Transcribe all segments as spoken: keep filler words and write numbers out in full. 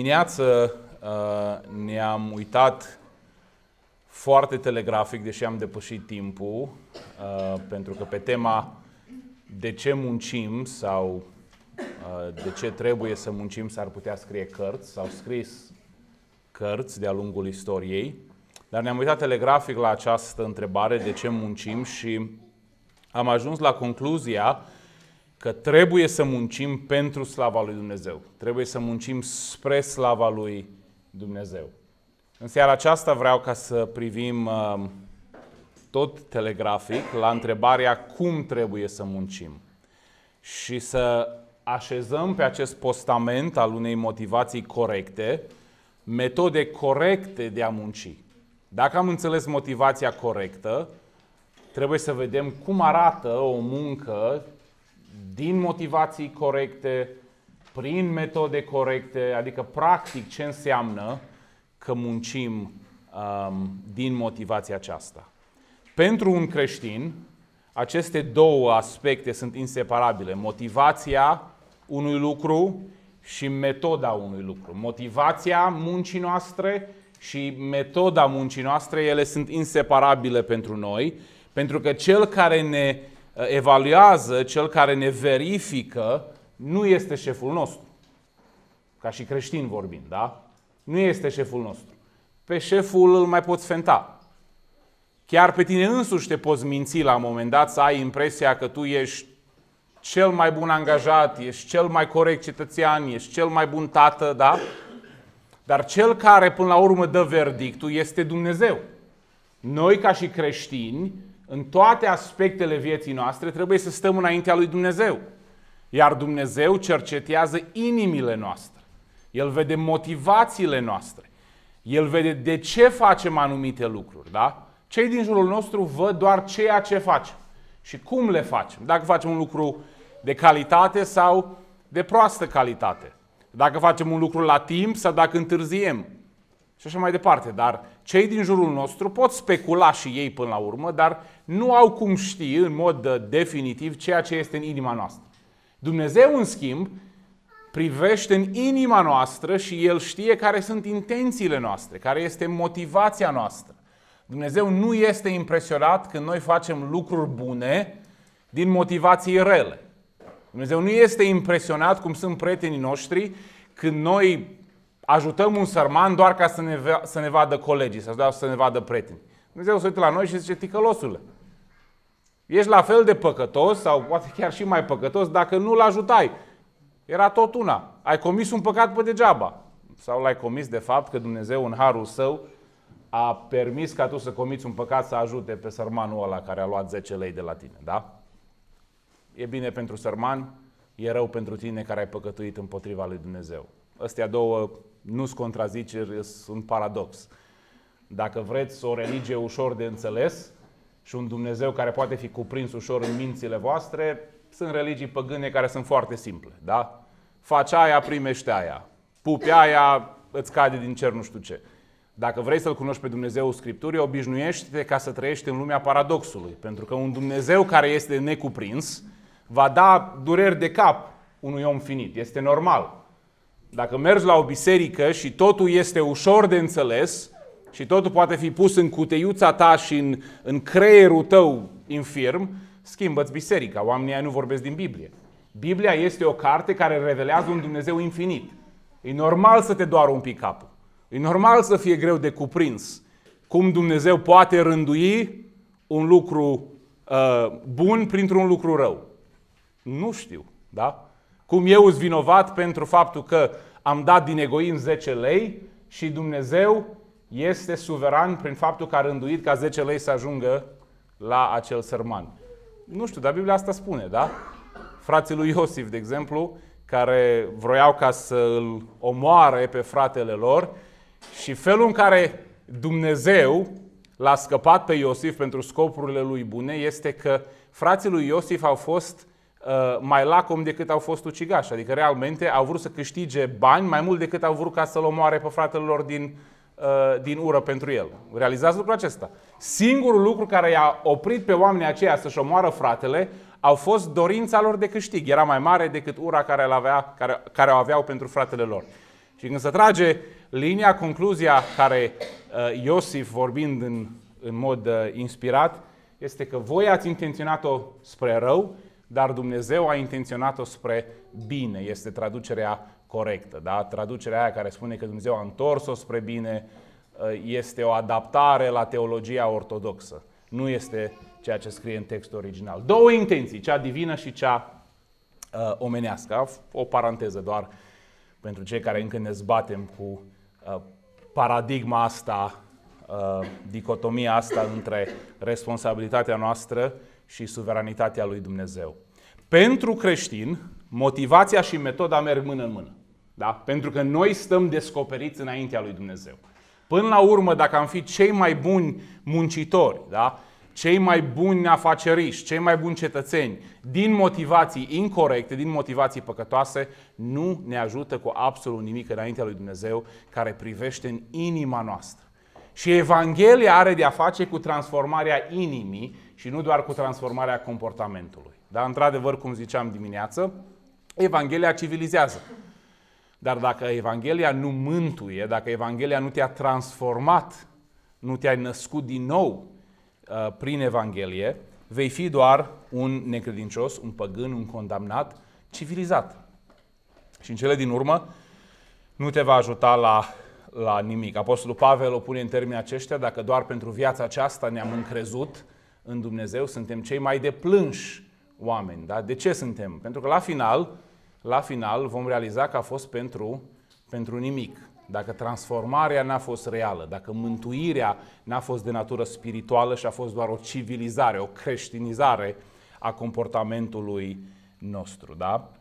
dimineață uh, ne-am uitat foarte telegrafic, deși am depășit timpul, uh, pentru că pe tema de ce muncim sau uh, de ce trebuie să muncim s-ar putea scrie cărți, s-au scris cărți de-a lungul istoriei, dar ne-am uitat telegrafic la această întrebare, de ce muncim, și am ajuns la concluzia că trebuie să muncim pentru slava lui Dumnezeu. Trebuie să muncim spre slava lui Dumnezeu. În seara aceasta vreau ca să privim uh, tot telegrafic la întrebarea cum trebuie să muncim și să așezăm pe acest postament al unei motivații corecte, metode corecte de a munci. Dacă am înțeles motivația corectă, trebuie să vedem cum arată o muncă din motivații corecte, prin metode corecte, adică practic ce înseamnă că muncim um, din motivația aceasta. Pentru un creștin, aceste două aspecte sunt inseparabile. Motivația unui lucru și metoda unui lucru. Motivația muncii noastre și metoda muncii noastre, ele sunt inseparabile pentru noi, pentru că cel care ne evaluează, cel care ne verifică, nu este șeful nostru. Ca și creștin vorbind, da? Nu este șeful nostru. Pe șeful îl mai poți fenta. Chiar pe tine însuși te poți minți la un moment dat, să ai impresia că tu ești cel mai bun angajat, ești cel mai corect cetățean, ești cel mai bun tată, da? Dar cel care până la urmă dă verdictul este Dumnezeu. Noi ca și creștini, în toate aspectele vieții noastre, trebuie să stăm înaintea lui Dumnezeu. Iar Dumnezeu cercetează inimile noastre. El vede motivațiile noastre. El vede de ce facem anumite lucruri, da? Cei din jurul nostru văd doar ceea ce facem și cum le facem. Dacă facem un lucru de calitate sau de proastă calitate. Dacă facem un lucru la timp sau dacă întârziem. Și așa mai departe. Dar cei din jurul nostru pot specula și ei până la urmă, dar nu au cum ști în mod definitiv ceea ce este în inima noastră. Dumnezeu, în schimb, privește în inima noastră și El știe care sunt intențiile noastre, care este motivația noastră. Dumnezeu nu este impresionat când noi facem lucruri bune din motivații rele. Dumnezeu nu este impresionat cum sunt prietenii noștri când noi ajutăm un sărman doar ca să ne, să ne vadă colegii sau să ne vadă prietenii. Dumnezeu se uită la noi și zice: ticălosule, ești la fel de păcătos sau poate chiar și mai păcătos dacă nu-l ajutai. Era tot una. Ai comis un păcat pe degeaba. Sau l-ai comis de fapt că Dumnezeu în harul Său a permis ca tu să comiți un păcat să ajute pe sărmanul ăla care a luat zece lei de la tine. Da? E bine pentru sărman, e rău pentru tine care ai păcătuit împotriva lui Dumnezeu. Astea două nu-s contraziceri, sunt un paradox. Dacă vreți o religie ușor de înțeles și un Dumnezeu care poate fi cuprins ușor în mințile voastre, sunt religii păgâne care sunt foarte simple. Da? Faci aia, primești aia. Pupi aia, îți cade din cer nu știu ce. Dacă vrei să-L cunoști pe Dumnezeu Scripturii, obișnuiește-te ca să trăiești în lumea paradoxului. Pentru că un Dumnezeu care este necuprins va da dureri de cap unui om finit. Este normal. Dacă mergi la o biserică și totul este ușor de înțeles și totul poate fi pus în cuteiuța ta și în, în creierul tău infirm, schimbă-ți biserica. Oamenii aia nu vorbesc din Biblie. Biblia este o carte care revelează un Dumnezeu infinit. E normal să te doară un pic capul. E normal să fie greu de cuprins cum Dumnezeu poate rândui un lucru uh, bun printr-un lucru rău. Nu știu, da? Cum eu sunt vinovat pentru faptul că am dat din egoism zece lei și Dumnezeu este suveran prin faptul că a rânduit ca zece lei să ajungă la acel sărman. Nu știu, dar Biblia asta spune, da? Frații lui Iosif, de exemplu, care vroiau ca să îl omoare pe fratele lor și felul în care Dumnezeu l-a scăpat pe Iosif pentru scopurile lui bune este că frații lui Iosif au fost uh, mai lacomi decât au fost ucigași. Adică realmente au vrut să câștige bani mai mult decât au vrut ca să-l omoare pe fratele lor din, uh, din ură pentru el. Realizați lucrul acesta. Singurul lucru care i-a oprit pe oamenii aceia să-și omoară fratele au fost dorința lor de câștig. Era mai mare decât ura care, avea, care, care o aveau pentru fratele lor. Și când se trage linia, concluzia care uh, Iosif, vorbind în, în mod uh, inspirat, este că voi ați intenționat-o spre rău, dar Dumnezeu a intenționat-o spre bine. Este traducerea corectă. Da? Traducerea aia care spune că Dumnezeu a întors-o spre bine uh, este o adaptare la teologia ortodoxă. Nu este ceea ce scrie în textul original. Două intenții, cea divină și cea uh, omenească. O paranteză doar pentru cei care încă ne zbatem cu uh, paradigma asta, uh, dicotomia asta între responsabilitatea noastră și suveranitatea lui Dumnezeu. Pentru creștin, motivația și metoda merg mână în mână. Da? Pentru că noi stăm descoperiți înaintea lui Dumnezeu. Până la urmă, dacă am fi cei mai buni muncitori, da? Cei mai buni afaceriști, cei mai buni cetățeni, din motivații incorecte, din motivații păcătoase, nu ne ajută cu absolut nimic înaintea lui Dumnezeu, care privește în inima noastră. Și Evanghelia are de a face cu transformarea inimii și nu doar cu transformarea comportamentului. Dar, într-adevăr, cum ziceam dimineață, Evanghelia civilizează. Dar dacă Evanghelia nu mântuie, dacă Evanghelia nu te-a transformat, nu te-ai născut din nou uh, prin Evanghelie, vei fi doar un necredincios, un păgân, un condamnat, civilizat. Și în cele din urmă nu te va ajuta la, la nimic. Apostolul Pavel o pune în termeni aceștia: dacă doar pentru viața aceasta ne-am încrezut în Dumnezeu, suntem cei mai deplânși oameni. Da? De ce suntem? Pentru că la final, la final vom realiza că a fost pentru, pentru nimic. Dacă transformarea n-a fost reală, dacă mântuirea n-a fost de natură spirituală și a fost doar o civilizare, o creștinizare a comportamentului nostru. Da?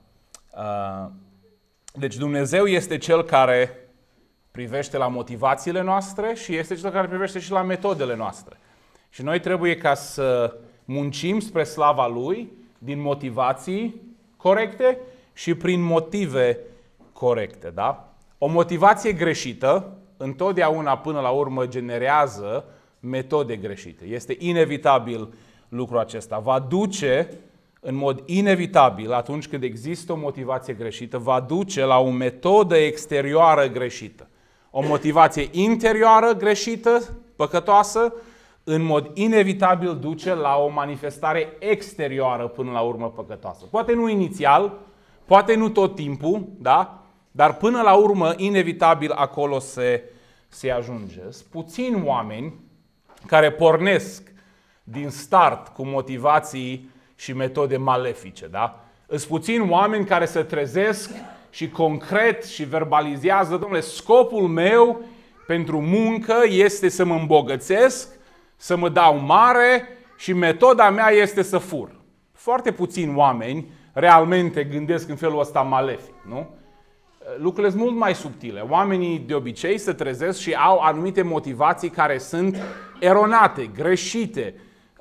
Deci Dumnezeu este Cel care privește la motivațiile noastre și este Cel care privește și la metodele noastre. Și noi trebuie ca să muncim spre slava Lui din motivații corecte și prin motive corecte. Da? O motivație greșită întotdeauna până la urmă generează metode greșite. Este inevitabil lucrul acesta. Va duce în mod inevitabil, atunci când există o motivație greșită, va duce la o metodă exterioară greșită. O motivație interioară greșită, păcătoasă, în mod inevitabil duce la o manifestare exterioară până la urmă păcătoasă. Poate nu inițial, poate nu tot timpul, da? Dar până la urmă, inevitabil, acolo se, se ajunge. Sunt puțini oameni care pornesc din start cu motivații și metode malefice. Da? Sunt puțini oameni care se trezesc și concret și verbalizează: domnule, scopul meu pentru muncă este să mă îmbogățesc, să mă dau mare și metoda mea este să fur. Foarte puțini oameni realmente gândesc în felul ăsta malefic, nu? Lucrurile sunt mult mai subtile. Oamenii de obicei se trezesc și au anumite motivații care sunt eronate, greșite,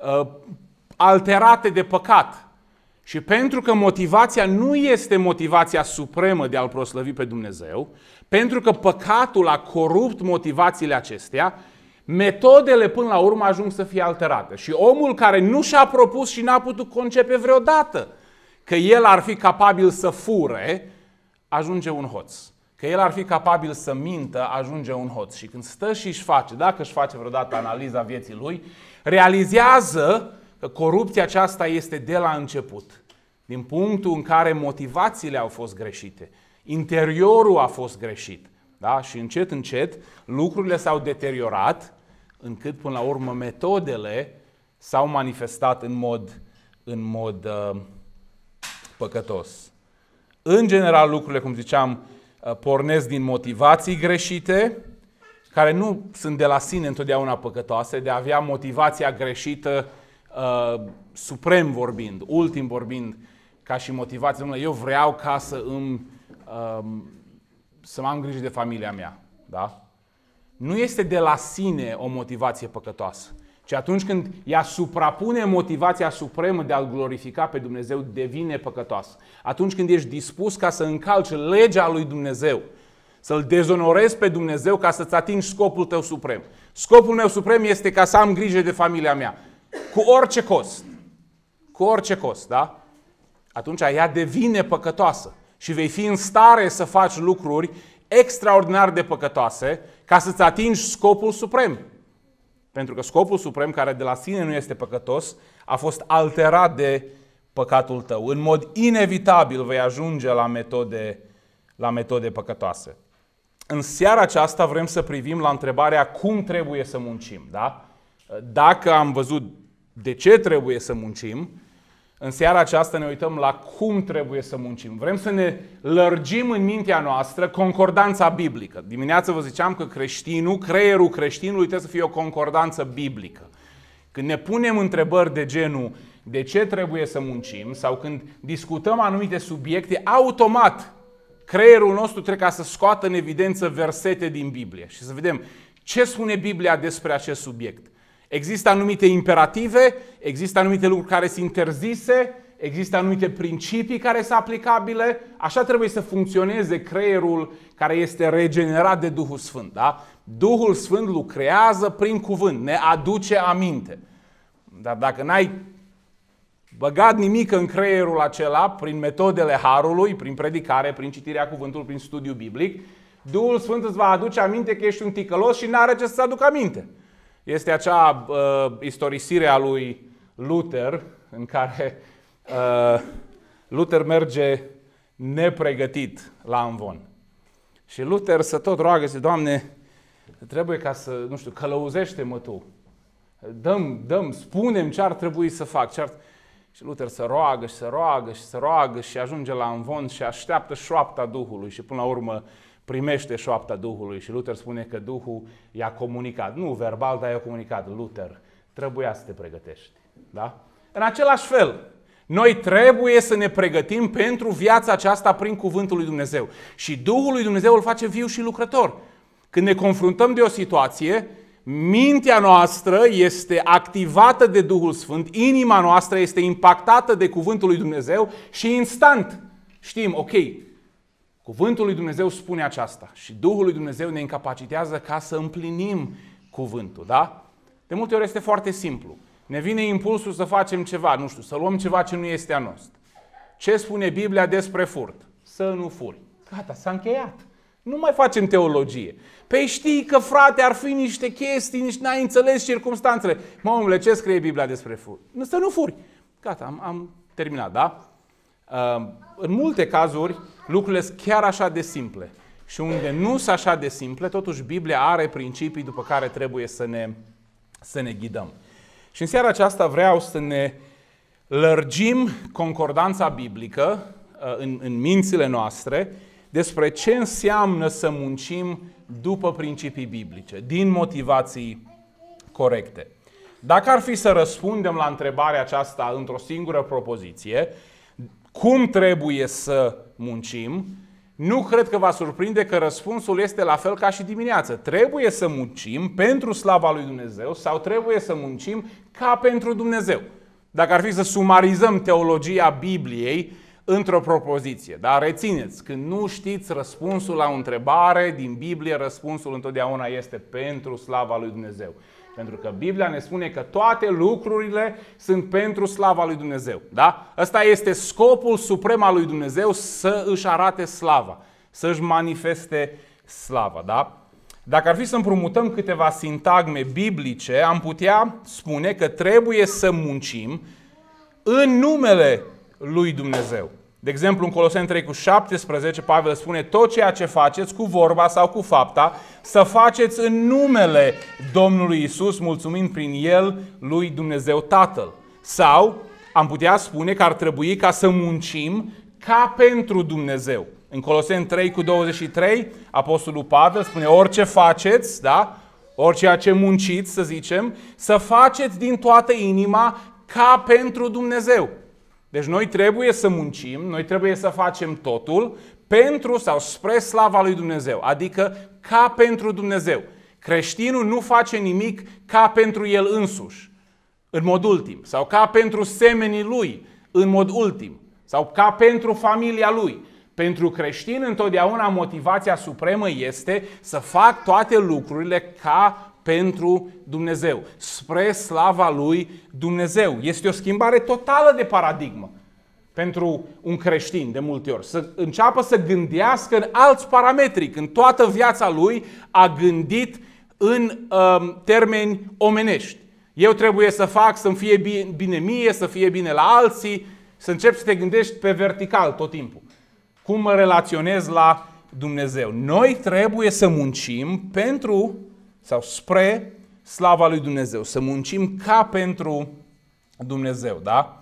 alterate de păcat. Și pentru că motivația nu este motivația supremă de a-L proslăvi pe Dumnezeu, pentru că păcatul a corupt motivațiile acestea, metodele până la urmă ajung să fie alterate. Și omul care nu și-a propus și n-a putut concepe vreodată că el ar fi capabil să fure, ajunge un hoț. Că el ar fi capabil să mintă, ajunge un hoț. Și când stă și își face, dacă își face vreodată analiza vieții lui, realizează că corupția aceasta este de la început. Din punctul în care motivațiile au fost greșite. Interiorul a fost greșit. Da? Și încet, încet, lucrurile s-au deteriorat, încât până la urmă metodele s-au manifestat în mod, în mod uh, păcătos. În general, lucrurile, cum ziceam, pornesc din motivații greșite, care nu sunt de la sine întotdeauna păcătoase, de a avea motivația greșită, uh, suprem vorbind, ultim vorbind, ca și motivație. Domnule, eu vreau ca să îmi, uh, să am grijă de familia mea. Da? Nu este de la sine o motivație păcătoasă, ci atunci când ea suprapune motivația supremă de a-L glorifica pe Dumnezeu, devine păcătoasă. Atunci când ești dispus ca să încalci legea lui Dumnezeu, să-L dezonorezi pe Dumnezeu ca să-ți atingi scopul tău suprem. Scopul meu suprem este ca să am grijă de familia mea. Cu orice cost. Cu orice cost, da? Atunci ea devine păcătoasă și vei fi în stare să faci lucruri extraordinar de păcătoase ca să-ți atingi scopul suprem. Pentru că scopul suprem, care de la sine nu este păcătos, a fost alterat de păcatul tău. În mod inevitabil vei ajunge la metode, la metode păcătoase. În seara aceasta vrem să privim la întrebarea cum trebuie să muncim. Da? Dacă am văzut de ce trebuie să muncim, în seara aceasta ne uităm la cum trebuie să muncim. Vrem să ne lărgim în mintea noastră concordanța biblică. Dimineața vă ziceam că creștinul, creierul creștinului trebuie să fie o concordanță biblică. Când ne punem întrebări de genul de ce trebuie să muncim sau când discutăm anumite subiecte, automat creierul nostru trebuie ca să scoată în evidență versete din Biblie și să vedem ce spune Biblia despre acest subiect. Există anumite imperative, există anumite lucruri care sunt interzise, există anumite principii care sunt aplicabile. Așa trebuie să funcționeze creierul care este regenerat de Duhul Sfânt. Da? Duhul Sfânt lucrează prin cuvânt, ne aduce aminte. Dar dacă n-ai băgat nimic în creierul acela, prin metodele Harului, prin predicare, prin citirea cuvântului, prin studiu biblic, Duhul Sfânt îți va aduce aminte că ești un ticălos și n-are ce să-ți aducă aminte. Este acea uh, istorisire a lui Luther, în care uh, Luther merge nepregătit la amvon. Și Luther se tot roagă, zice, Doamne, trebuie ca să, nu știu, călăuzește-mă Tu. Dăm, dăm, spune-mi ce ar trebui să fac. Ce ar... Și Luther se roagă și se roagă și se roagă și ajunge la amvon și așteaptă șoapta Duhului și până la urmă primește șoapta Duhului și Luther spune că Duhul i-a comunicat. Nu verbal, dar i-a comunicat. Luther, trebuia să te pregătești. Da? În același fel, noi trebuie să ne pregătim pentru viața aceasta prin cuvântul lui Dumnezeu. Și Duhul lui Dumnezeu îl face viu și lucrător. Când ne confruntăm de o situație, mintea noastră este activată de Duhul Sfânt, inima noastră este impactată de cuvântul lui Dumnezeu și instant știm, ok, cuvântul lui Dumnezeu spune aceasta și Duhul lui Dumnezeu ne incapacitează ca să împlinim cuvântul, da? De multe ori este foarte simplu. Ne vine impulsul să facem ceva, nu știu, să luăm ceva ce nu este a nostru. Ce spune Biblia despre furt? Să nu furi. Gata, s-a încheiat. Nu mai facem teologie. Păi știi că, frate, ar fi niște chestii, nici n-ai înțeles circumstanțele. Mă, omule, ce scrie Biblia despre furt? Să nu furi. Gata, am, am terminat, da? Uh, în multe cazuri, lucrurile sunt chiar așa de simple. Și unde nu sunt așa de simple, totuși Biblia are principii după care trebuie să ne, să ne ghidăm. Și în seara aceasta vreau să ne lărgim concordanța biblică uh, în, în mințile noastre despre ce înseamnă să muncim după principii biblice, din motivații corecte. Dacă ar fi să răspundem la întrebarea aceasta într-o singură propoziție, cum trebuie să muncim, nu cred că va surprinde că răspunsul este la fel ca și dimineață. Trebuie să muncim pentru slava lui Dumnezeu sau trebuie să muncim ca pentru Dumnezeu. Dacă ar fi să sumarizăm teologia Bibliei într-o propoziție. Dar rețineți, când nu știți răspunsul la o întrebare din Biblie, răspunsul întotdeauna este pentru slava lui Dumnezeu. Pentru că Biblia ne spune că toate lucrurile sunt pentru slava lui Dumnezeu. Da? Ăsta este scopul suprem al lui Dumnezeu, să își arate slava, să își manifeste slava. Da? Dacă ar fi să împrumutăm câteva sintagme biblice, am putea spune că trebuie să muncim în numele lui Dumnezeu. De exemplu, în Coloseni trei cu șaptesprezece, Pavel spune tot ceea ce faceți cu vorba sau cu fapta, să faceți în numele Domnului Isus, mulțumind prin El lui Dumnezeu Tatăl. Sau am putea spune că ar trebui ca să muncim ca pentru Dumnezeu. În Coloseni trei cu douăzeci și trei, Apostolul Pavel spune orice faceți, da? Orice ce munciți, să zicem, să faceți din toată inima ca pentru Dumnezeu. Deci noi trebuie să muncim, noi trebuie să facem totul pentru sau spre slava lui Dumnezeu, adică ca pentru Dumnezeu. Creștinul nu face nimic ca pentru el însuși, în mod ultim, sau ca pentru semenii lui, în mod ultim, sau ca pentru familia lui. Pentru creștin, întotdeauna motivația supremă este să fac toate lucrurile ca pentru Dumnezeu, spre slava lui Dumnezeu. Este o schimbare totală de paradigmă. pentru un creștin de multe ori. Să înceapă să gândească în alți parametri. Când toată viața lui a gândit în uh, termeni omenești. Eu trebuie să fac să-mi fie bine mie, să fie bine la alții, să începi să te gândești pe vertical tot timpul. Cum mă relaționez la Dumnezeu? Noi trebuie să muncim pentru sau spre slava lui Dumnezeu, să muncim ca pentru Dumnezeu, da?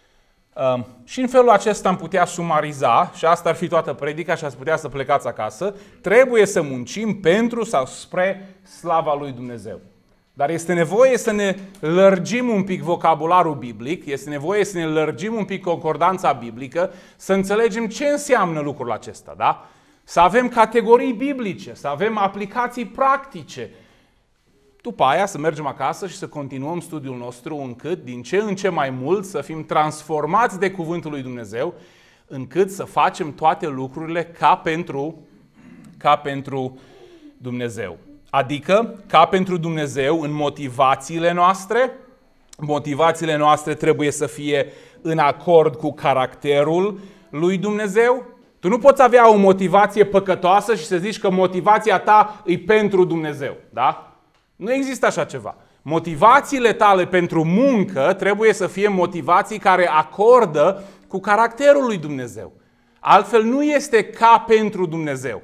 Uh, și în felul acesta am putea sumariza, și asta ar fi toată predica și ați putea să plecați acasă, trebuie să muncim pentru sau spre slava lui Dumnezeu. Dar este nevoie să ne lărgim un pic vocabularul biblic, este nevoie să ne lărgim un pic concordanța biblică, să înțelegem ce înseamnă lucrul acesta, da? Să avem categorii biblice, să avem aplicații practice. După aia să mergem acasă și să continuăm studiul nostru încât, din ce în ce mai mult, să fim transformați de Cuvântul lui Dumnezeu, încât să facem toate lucrurile ca pentru, ca pentru Dumnezeu. Adică, ca pentru Dumnezeu, în motivațiile noastre, motivațiile noastre trebuie să fie în acord cu caracterul lui Dumnezeu. Tu nu poți avea o motivație păcătoasă și să zici că motivația ta e pentru Dumnezeu, da? Nu există așa ceva. Motivațiile tale pentru muncă trebuie să fie motivații care acordă cu caracterul lui Dumnezeu. Altfel nu este ca pentru Dumnezeu.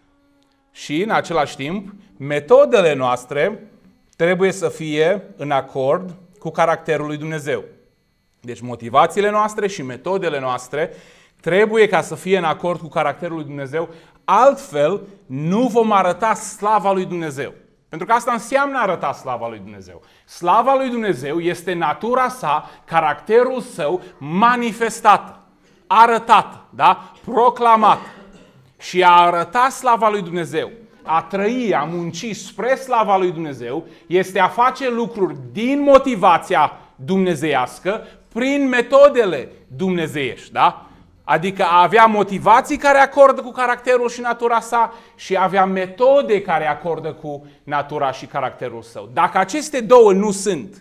Și în același timp, metodele noastre trebuie să fie în acord cu caracterul lui Dumnezeu. Deci motivațiile noastre și metodele noastre trebuie ca să fie în acord cu caracterul lui Dumnezeu, altfel nu vom arăta slava lui Dumnezeu. Pentru că asta înseamnă a arăta slava lui Dumnezeu. Slava lui Dumnezeu este natura sa, caracterul său manifestată, arătată, da? Proclamată. Și a arăta slava lui Dumnezeu, a trăi, a munci spre slava lui Dumnezeu, este a face lucruri din motivația dumnezeiască, prin metodele dumnezeiești, da? Adică a avea motivații care acordă cu caracterul și natura sa și a avea metode care acordă cu natura și caracterul său. Dacă aceste două nu sunt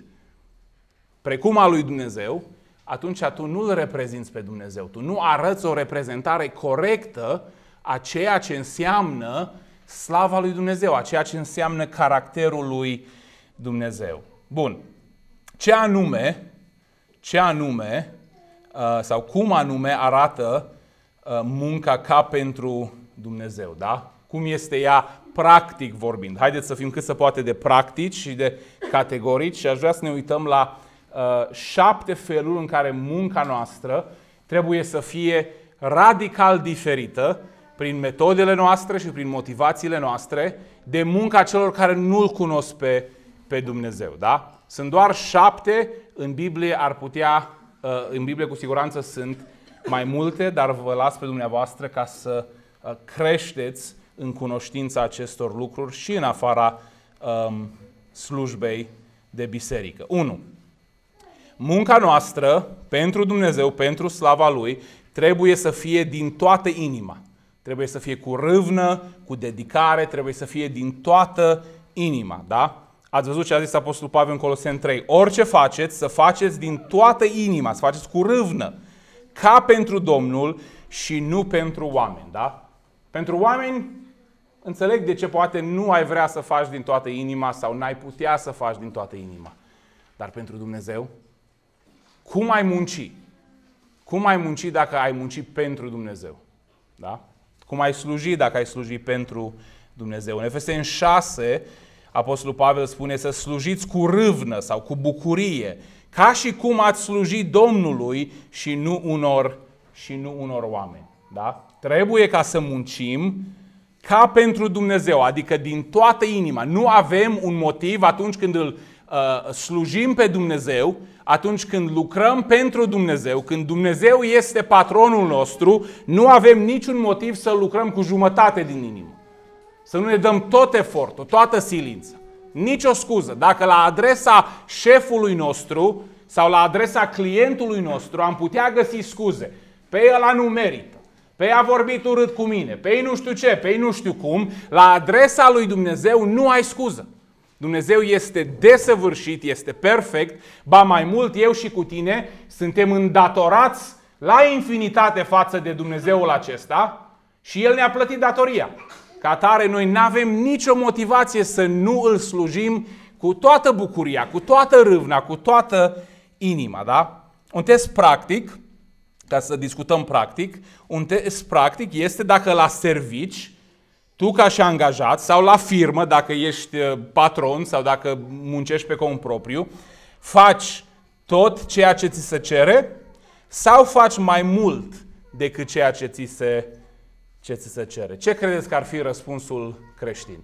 precum a lui Dumnezeu, atunci tu nu îl reprezinți pe Dumnezeu. Tu nu arăți o reprezentare corectă a ceea ce înseamnă slava lui Dumnezeu, a ceea ce înseamnă caracterul lui Dumnezeu. Bun. Ce anume, ce anume sau cum anume arată munca ca pentru Dumnezeu, da? Cum este ea practic vorbind. Haideți să fim cât se poate de practici și de categorici și aș vrea să ne uităm la uh, șapte feluri în care munca noastră trebuie să fie radical diferită prin metodele noastre și prin motivațiile noastre de munca celor care nu-L cunosc pe, pe Dumnezeu, da? Sunt doar șapte, în Biblie ar putea în Biblie cu siguranță sunt mai multe, dar vă las pe dumneavoastră ca să creșteți în cunoștința acestor lucruri și în afara um, slujbei de biserică. unu. Munca noastră pentru Dumnezeu, pentru slava Lui, trebuie să fie din toată inima. Trebuie să fie cu râvnă, cu dedicare, trebuie să fie din toată inima, da? Ați văzut ce a zis Apostolul Pavel în Coloseni trei. Orice faceți, să faceți din toată inima, să faceți cu râvnă, ca pentru Domnul și nu pentru oameni. Da? Pentru oameni, înțeleg de ce poate nu ai vrea să faci din toată inima sau n-ai putea să faci din toată inima. Dar pentru Dumnezeu, cum ai munci? Cum ai munci dacă ai munci pentru Dumnezeu? Da? Cum ai sluji dacă ai sluji pentru Dumnezeu? În Efeseni șase, Apostolul Pavel spune să slujiți cu râvnă sau cu bucurie, ca și cum ați slujit Domnului și nu unor, și nu unor oameni. Da? Trebuie ca să muncim ca pentru Dumnezeu, adică din toată inima. Nu avem un motiv atunci când îl uh, slujim pe Dumnezeu, atunci când lucrăm pentru Dumnezeu, când Dumnezeu este patronul nostru, nu avem niciun motiv să lucrăm cu jumătate din inimă. Să nu ne dăm tot efortul, toată silința. Nici o scuză. Dacă la adresa șefului nostru sau la adresa clientului nostru am putea găsi scuze, pe ăla nu merită, pe ea a vorbit urât cu mine, pe ei nu știu ce, pe ei nu știu cum, la adresa lui Dumnezeu nu ai scuză. Dumnezeu este desăvârșit, este perfect, ba mai mult eu și cu tine suntem îndatorați la infinitate față de Dumnezeul acesta și El ne-a plătit datoria. Ca atare, noi nu avem nicio motivație să nu îl slujim cu toată bucuria, cu toată râvna, cu toată inima. Da? Un test practic, ca să discutăm practic, un test practic este dacă la servici, tu ca și angajat, sau la firmă, dacă ești patron sau dacă muncești pe cont propriu, faci tot ceea ce ți se cere sau faci mai mult decât ceea ce ți se, ce ți se cere? Ce credeți că ar fi răspunsul creștin?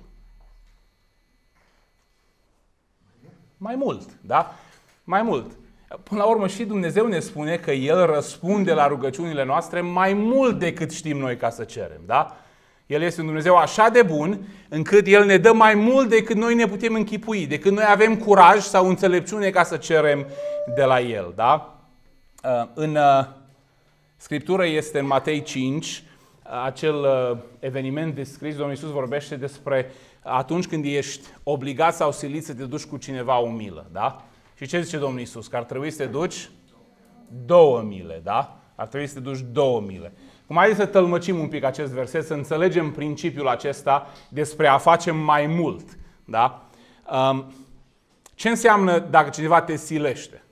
Mai mult, da? Mai mult. Până la urmă și Dumnezeu ne spune că El răspunde la rugăciunile noastre mai mult decât știm noi ca să cerem, da? El este un Dumnezeu așa de bun încât El ne dă mai mult decât noi ne putem închipui, decât noi avem curaj sau înțelepciune ca să cerem de la El, da? În Scriptură este în Matei cinci, acel eveniment descris, Domnul Iisus vorbește despre atunci când ești obligat sau silit să te duci cu cineva o milă, da? Și ce zice Domnul Iisus? Că ar trebui să te duci două mile, da? Ar trebui să te duci două mile. Cum ai zis să tălmăcim un pic acest verset, să înțelegem principiul acesta despre a face mai mult, da? Ce înseamnă dacă cineva te silește?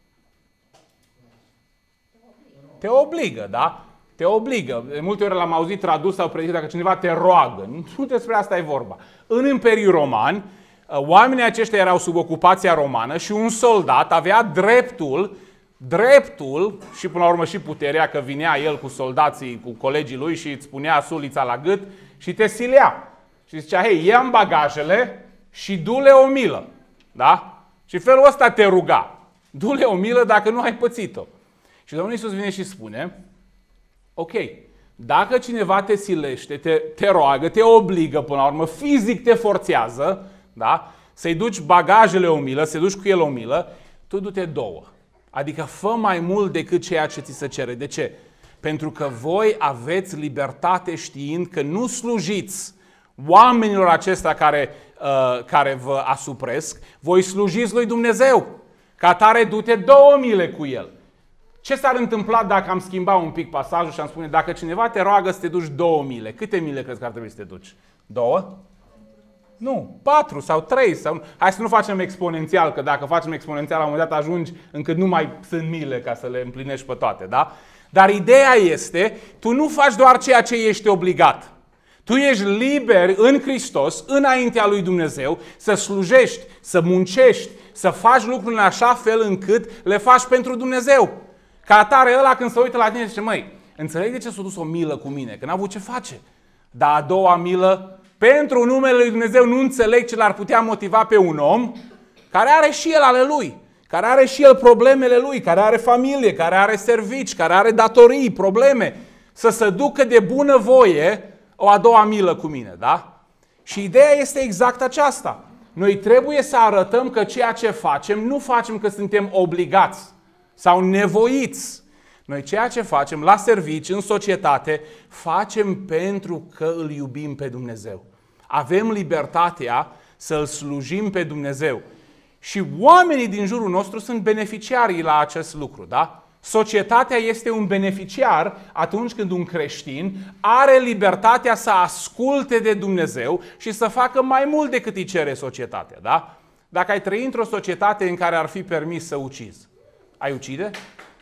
Te obligă, da? Te obligă. De multe ori l-am auzit tradus sau predicat dacă cineva te roagă. Nu despre asta e vorba. În Imperiul Roman, oamenii aceștia erau sub ocupația romană și un soldat avea dreptul, dreptul și până la urmă și puterea, că vinea el cu soldații, cu colegii lui și îți punea sulița la gât și te silea. Și zicea, hei, ia-mi bagajele și du-le o milă. Da? Și felul ăsta te ruga. Du-le o milă dacă nu ai pățit-o. Și Domnul Iisus vine și spune, ok, dacă cineva te silește, te, te roagă, te obligă până la urmă, fizic te forțează, da? Să-i duci bagajele o milă, să-i duci cu el o milă, tu du-te două. Adică fă mai mult decât ceea ce ți se cere. De ce? Pentru că voi aveți libertate știind că nu slujiți oamenilor acestea care, uh, care vă asupresc, voi slujiți lui Dumnezeu. Ca atare du-te două mile cu el. Ce s-ar întâmpla dacă am schimbat un pic pasajul și am spune, dacă cineva te roagă să te duci două mile, câte mile crezi că ar trebui să te duci? Două? Nu, patru sau trei. Sau... Hai să nu facem exponențial, că dacă facem exponențial la un moment dat ajungi încât nu mai sunt mile ca să le împlinești pe toate, da? Dar ideea este, tu nu faci doar ceea ce ești obligat. Tu ești liber în Hristos, înaintea lui Dumnezeu, să slujești, să muncești, să faci lucruri în așa fel încât le faci pentru Dumnezeu. Ca atare ăla când se uită la tine zice, măi, înțeleg de ce s-a dus o milă cu mine, că n-a avut ce face. Dar a doua milă, pentru numele lui Dumnezeu nu înțeleg ce l-ar putea motiva pe un om care are și el ale lui, care are și el problemele lui, care are familie, care are servici, care are datorii, probleme, să se ducă de bună voie o a doua milă cu mine, da? Și ideea este exact aceasta. Noi trebuie să arătăm că ceea ce facem, nu facem că suntem obligați sau nevoiți. Noi ceea ce facem la servici, în societate, facem pentru că îl iubim pe Dumnezeu. Avem libertatea să-L slujim pe Dumnezeu. Și oamenii din jurul nostru sunt beneficiarii la acest lucru, da? Societatea este un beneficiar atunci când un creștin are libertatea să asculte de Dumnezeu și să facă mai mult decât îi cere societatea, da? Dacă ai trăi într-o societate în care ar fi permis să ucizi, ai ucide?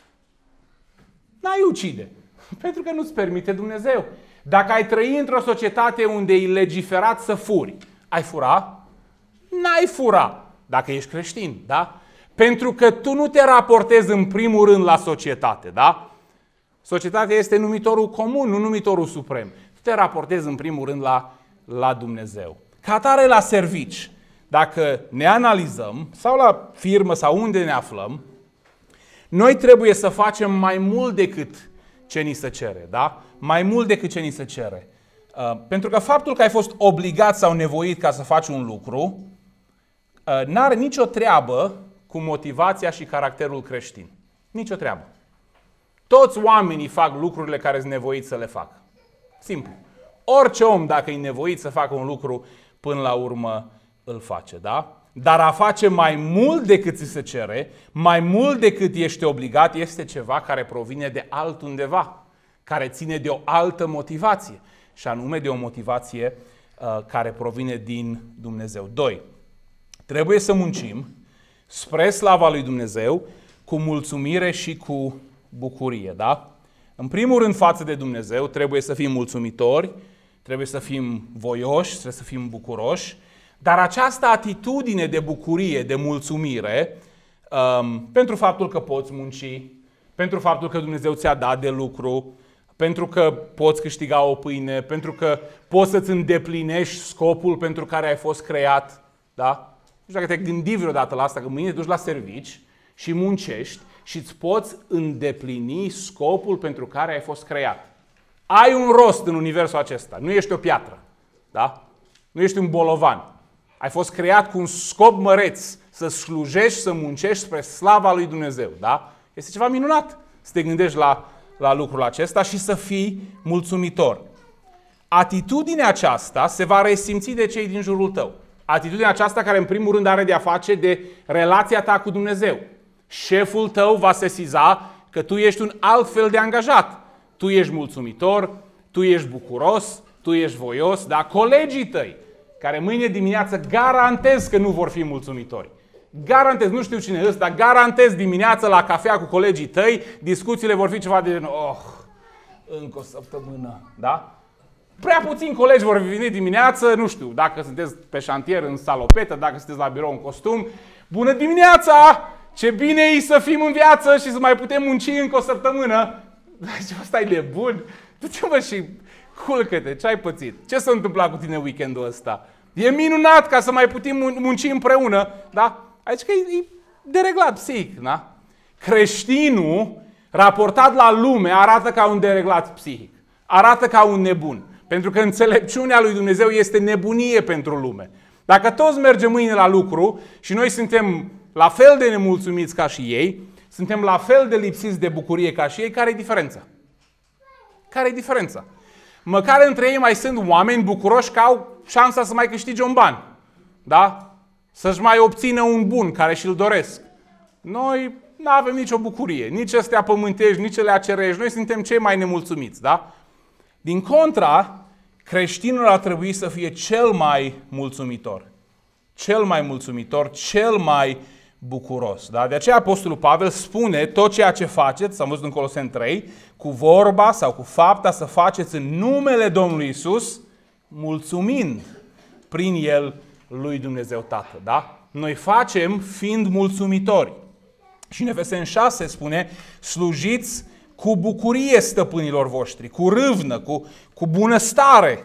N-ai ucide, pentru că nu-ți permite Dumnezeu. Dacă ai trăi într-o societate unde e legiferat să furi, ai fura? N-ai fura, dacă ești creștin, da? Pentru că tu nu te raportezi în primul rând la societate, da? Societatea este numitorul comun, nu numitorul suprem. Tu te raportezi în primul rând la, la Dumnezeu. Ca atare la servici, dacă ne analizăm, sau la firmă sau unde ne aflăm, noi trebuie să facem mai mult decât ce ni se cere, da? Mai mult decât ce ni se cere. Uh, pentru că faptul că ai fost obligat sau nevoit ca să faci un lucru, uh, n-are nicio treabă cu motivația și caracterul creștin. Nicio treabă. Toți oamenii fac lucrurile care sunt nevoiți să le facă. Simplu. Orice om, dacă e nevoit să facă un lucru, până la urmă îl face, da? Dar a face mai mult decât ți se cere, mai mult decât ești obligat, este ceva care provine de altundeva, care ține de o altă motivație, și anume de o motivație uh, care provine din Dumnezeu. Doi. Trebuie să muncim spre slava lui Dumnezeu cu mulțumire și cu bucurie, da? În primul rând, față de Dumnezeu, trebuie să fim mulțumitori, trebuie să fim voioși, trebuie să fim bucuroși, dar această atitudine de bucurie, de mulțumire, um, pentru faptul că poți munci, pentru faptul că Dumnezeu ți-a dat de lucru, pentru că poți câștiga o pâine, pentru că poți să-ți îndeplinești scopul pentru care ai fost creat, da? Nu știu dacă te-ai gândit vreodată la asta, că mâine te duci la servici și muncești și îți poți îndeplini scopul pentru care ai fost creat. Ai un rost în universul acesta, nu ești o piatră, da? Nu ești un bolovan. Ai fost creat cu un scop măreț, să slujești, să muncești spre slava lui Dumnezeu, da? Este ceva minunat să te gândești la, la lucrul acesta și să fii mulțumitor. Atitudinea aceasta se va resimți de cei din jurul tău. Atitudinea aceasta care în primul rând are de-a face de relația ta cu Dumnezeu. Șeful tău va sesiza că tu ești un alt fel de angajat. Tu ești mulțumitor, tu ești bucuros, tu ești voios, dar colegii tăi, care mâine dimineață garantez că nu vor fi mulțumitori. Garantez, nu știu cine ăsta, dar garantez dimineața la cafea cu colegii tăi, discuțiile vor fi ceva de genul, oh, încă o săptămână, da? Prea puțini colegi vor veni dimineață, nu știu, dacă sunteți pe șantier în salopetă, dacă sunteți la birou în costum. Bună dimineața! Ce bine e să fim în viață și să mai putem munci încă o săptămână. Ce ăsta e nebun? Du-te mă și culcă-te, ce ai pățit? Ce s-a întâmplat cu tine weekendul ăsta? E minunat ca să mai putem munci împreună, da? Aici că e, e dereglat psihic, da? Creștinul, raportat la lume, arată ca un dereglat psihic. Arată ca un nebun. Pentru că înțelepciunea lui Dumnezeu este nebunie pentru lume. Dacă toți mergem mâine la lucru și noi suntem la fel de nemulțumiți ca și ei, suntem la fel de lipsiți de bucurie ca și ei, care e diferența? Care e diferența? Măcar între ei mai sunt oameni bucuroși că au șansa să mai câștige un ban. Da? Să-și mai obțină un bun care și-l doresc. Noi nu avem nicio bucurie. Nici astea pământești, nici ele cerești. Noi suntem cei mai nemulțumiți. Da? Din contra, creștinul ar trebui să fie cel mai mulțumitor. Cel mai mulțumitor, cel mai bucuros. Da? De aceea Apostolul Pavel spune tot ceea ce faceți, s-a văzut în Coloseni trei, cu vorba sau cu fapta să faceți în numele Domnului Iisus, mulțumind prin El lui Dumnezeu Tatăl. Da? Noi facem fiind mulțumitori. Și în Efeseni șase spune, slujiți cu bucurie stăpânilor voștri, cu râvnă, cu, cu bunăstare,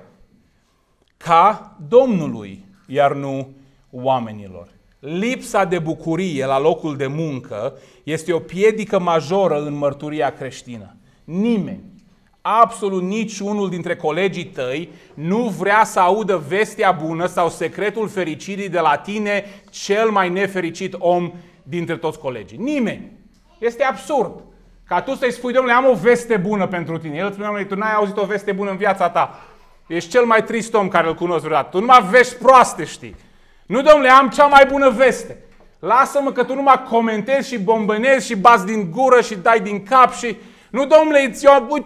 ca Domnului, iar nu oamenilor. Lipsa de bucurie la locul de muncă este o piedică majoră în mărturia creștină. Nimeni, absolut niciunul dintre colegii tăi nu vrea să audă vestea bună sau secretul fericirii de la tine, cel mai nefericit om dintre toți colegii. Nimeni. Este absurd. Ca tu să-i spui, domnule, am o veste bună pentru tine. El îți spune, domnule, tu n-ai auzit o veste bună în viața ta. Ești cel mai trist om care îl cunosc vreodată. Tu numai vești proaste știi. Nu, domnule, am cea mai bună veste. Lasă-mă că tu numai comentezi și bombănezi și bați din gură și dai din cap și... Nu, domnule, îți eu, uite,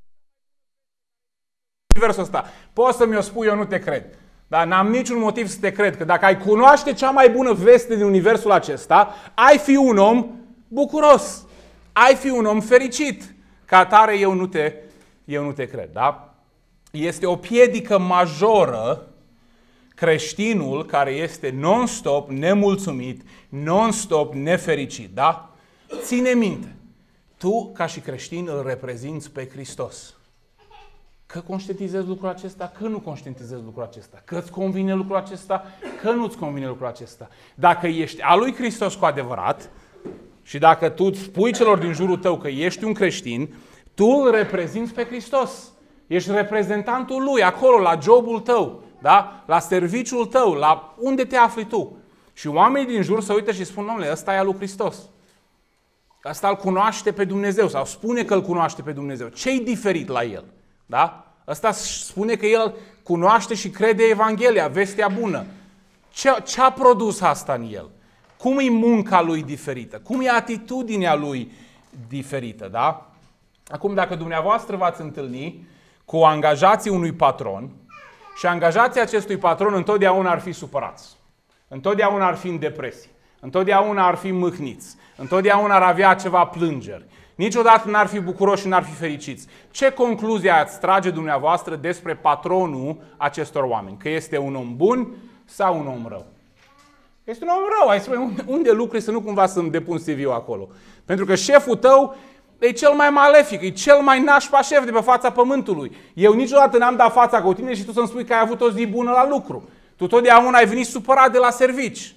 universul ăsta. Poți să mi-o spui, eu nu te cred. Dar n-am niciun motiv să te cred. Că dacă ai cunoaște cea mai bună veste din universul acesta, ai fi un om bucuros. Ai fi un om fericit. Ca atare eu nu te, eu nu te cred. Da? Este o piedică majoră creștinul care este non-stop nemulțumit, non-stop nefericit. Da? Ține minte. Tu, ca și creștin, îl reprezinți pe Hristos. Că conștientizezi lucrul acesta, că nu conștientizezi lucrul acesta. Că îți convine lucrul acesta, că nu îți convine lucrul acesta. Dacă ești a lui Hristos cu adevărat și dacă tu îți spui celor din jurul tău că ești un creștin, tu îl reprezinți pe Hristos. Ești reprezentantul lui acolo, la jobul tău, da? La serviciul tău, la unde te afli tu. Și oamenii din jur se uită și spun, domnule, ăsta e al lui Hristos. Ăsta îl cunoaște pe Dumnezeu sau spune că îl cunoaște pe Dumnezeu. Ce-i diferit la el? Da? Ăsta spune că el cunoaște și crede Evanghelia, vestea bună. Ce, ce a produs asta în el? Cum e munca lui diferită? Cum e atitudinea lui diferită, da? Acum, dacă dumneavoastră v-ați întâlni cu angajații unui patron și angajații acestui patron întotdeauna ar fi supărați, întotdeauna ar fi în depresie, întotdeauna ar fi mâhniți, întotdeauna ar avea ceva plângeri, niciodată n-ar fi bucuroși și n-ar fi fericiți. Ce concluzie ați trage dumneavoastră despre patronul acestor oameni? Că este un om bun sau un om rău? Este un om rău. Hai să spune unde lucrezi, să nu cumva să-mi depun C V-ul acolo. Pentru că șeful tău e cel mai malefic, e cel mai nașpa șef de pe fața pământului. Eu niciodată n-am dat fața cu tine și tu să-mi spui că ai avut o zi bună la lucru. Tu totdeauna ai venit supărat de la servici.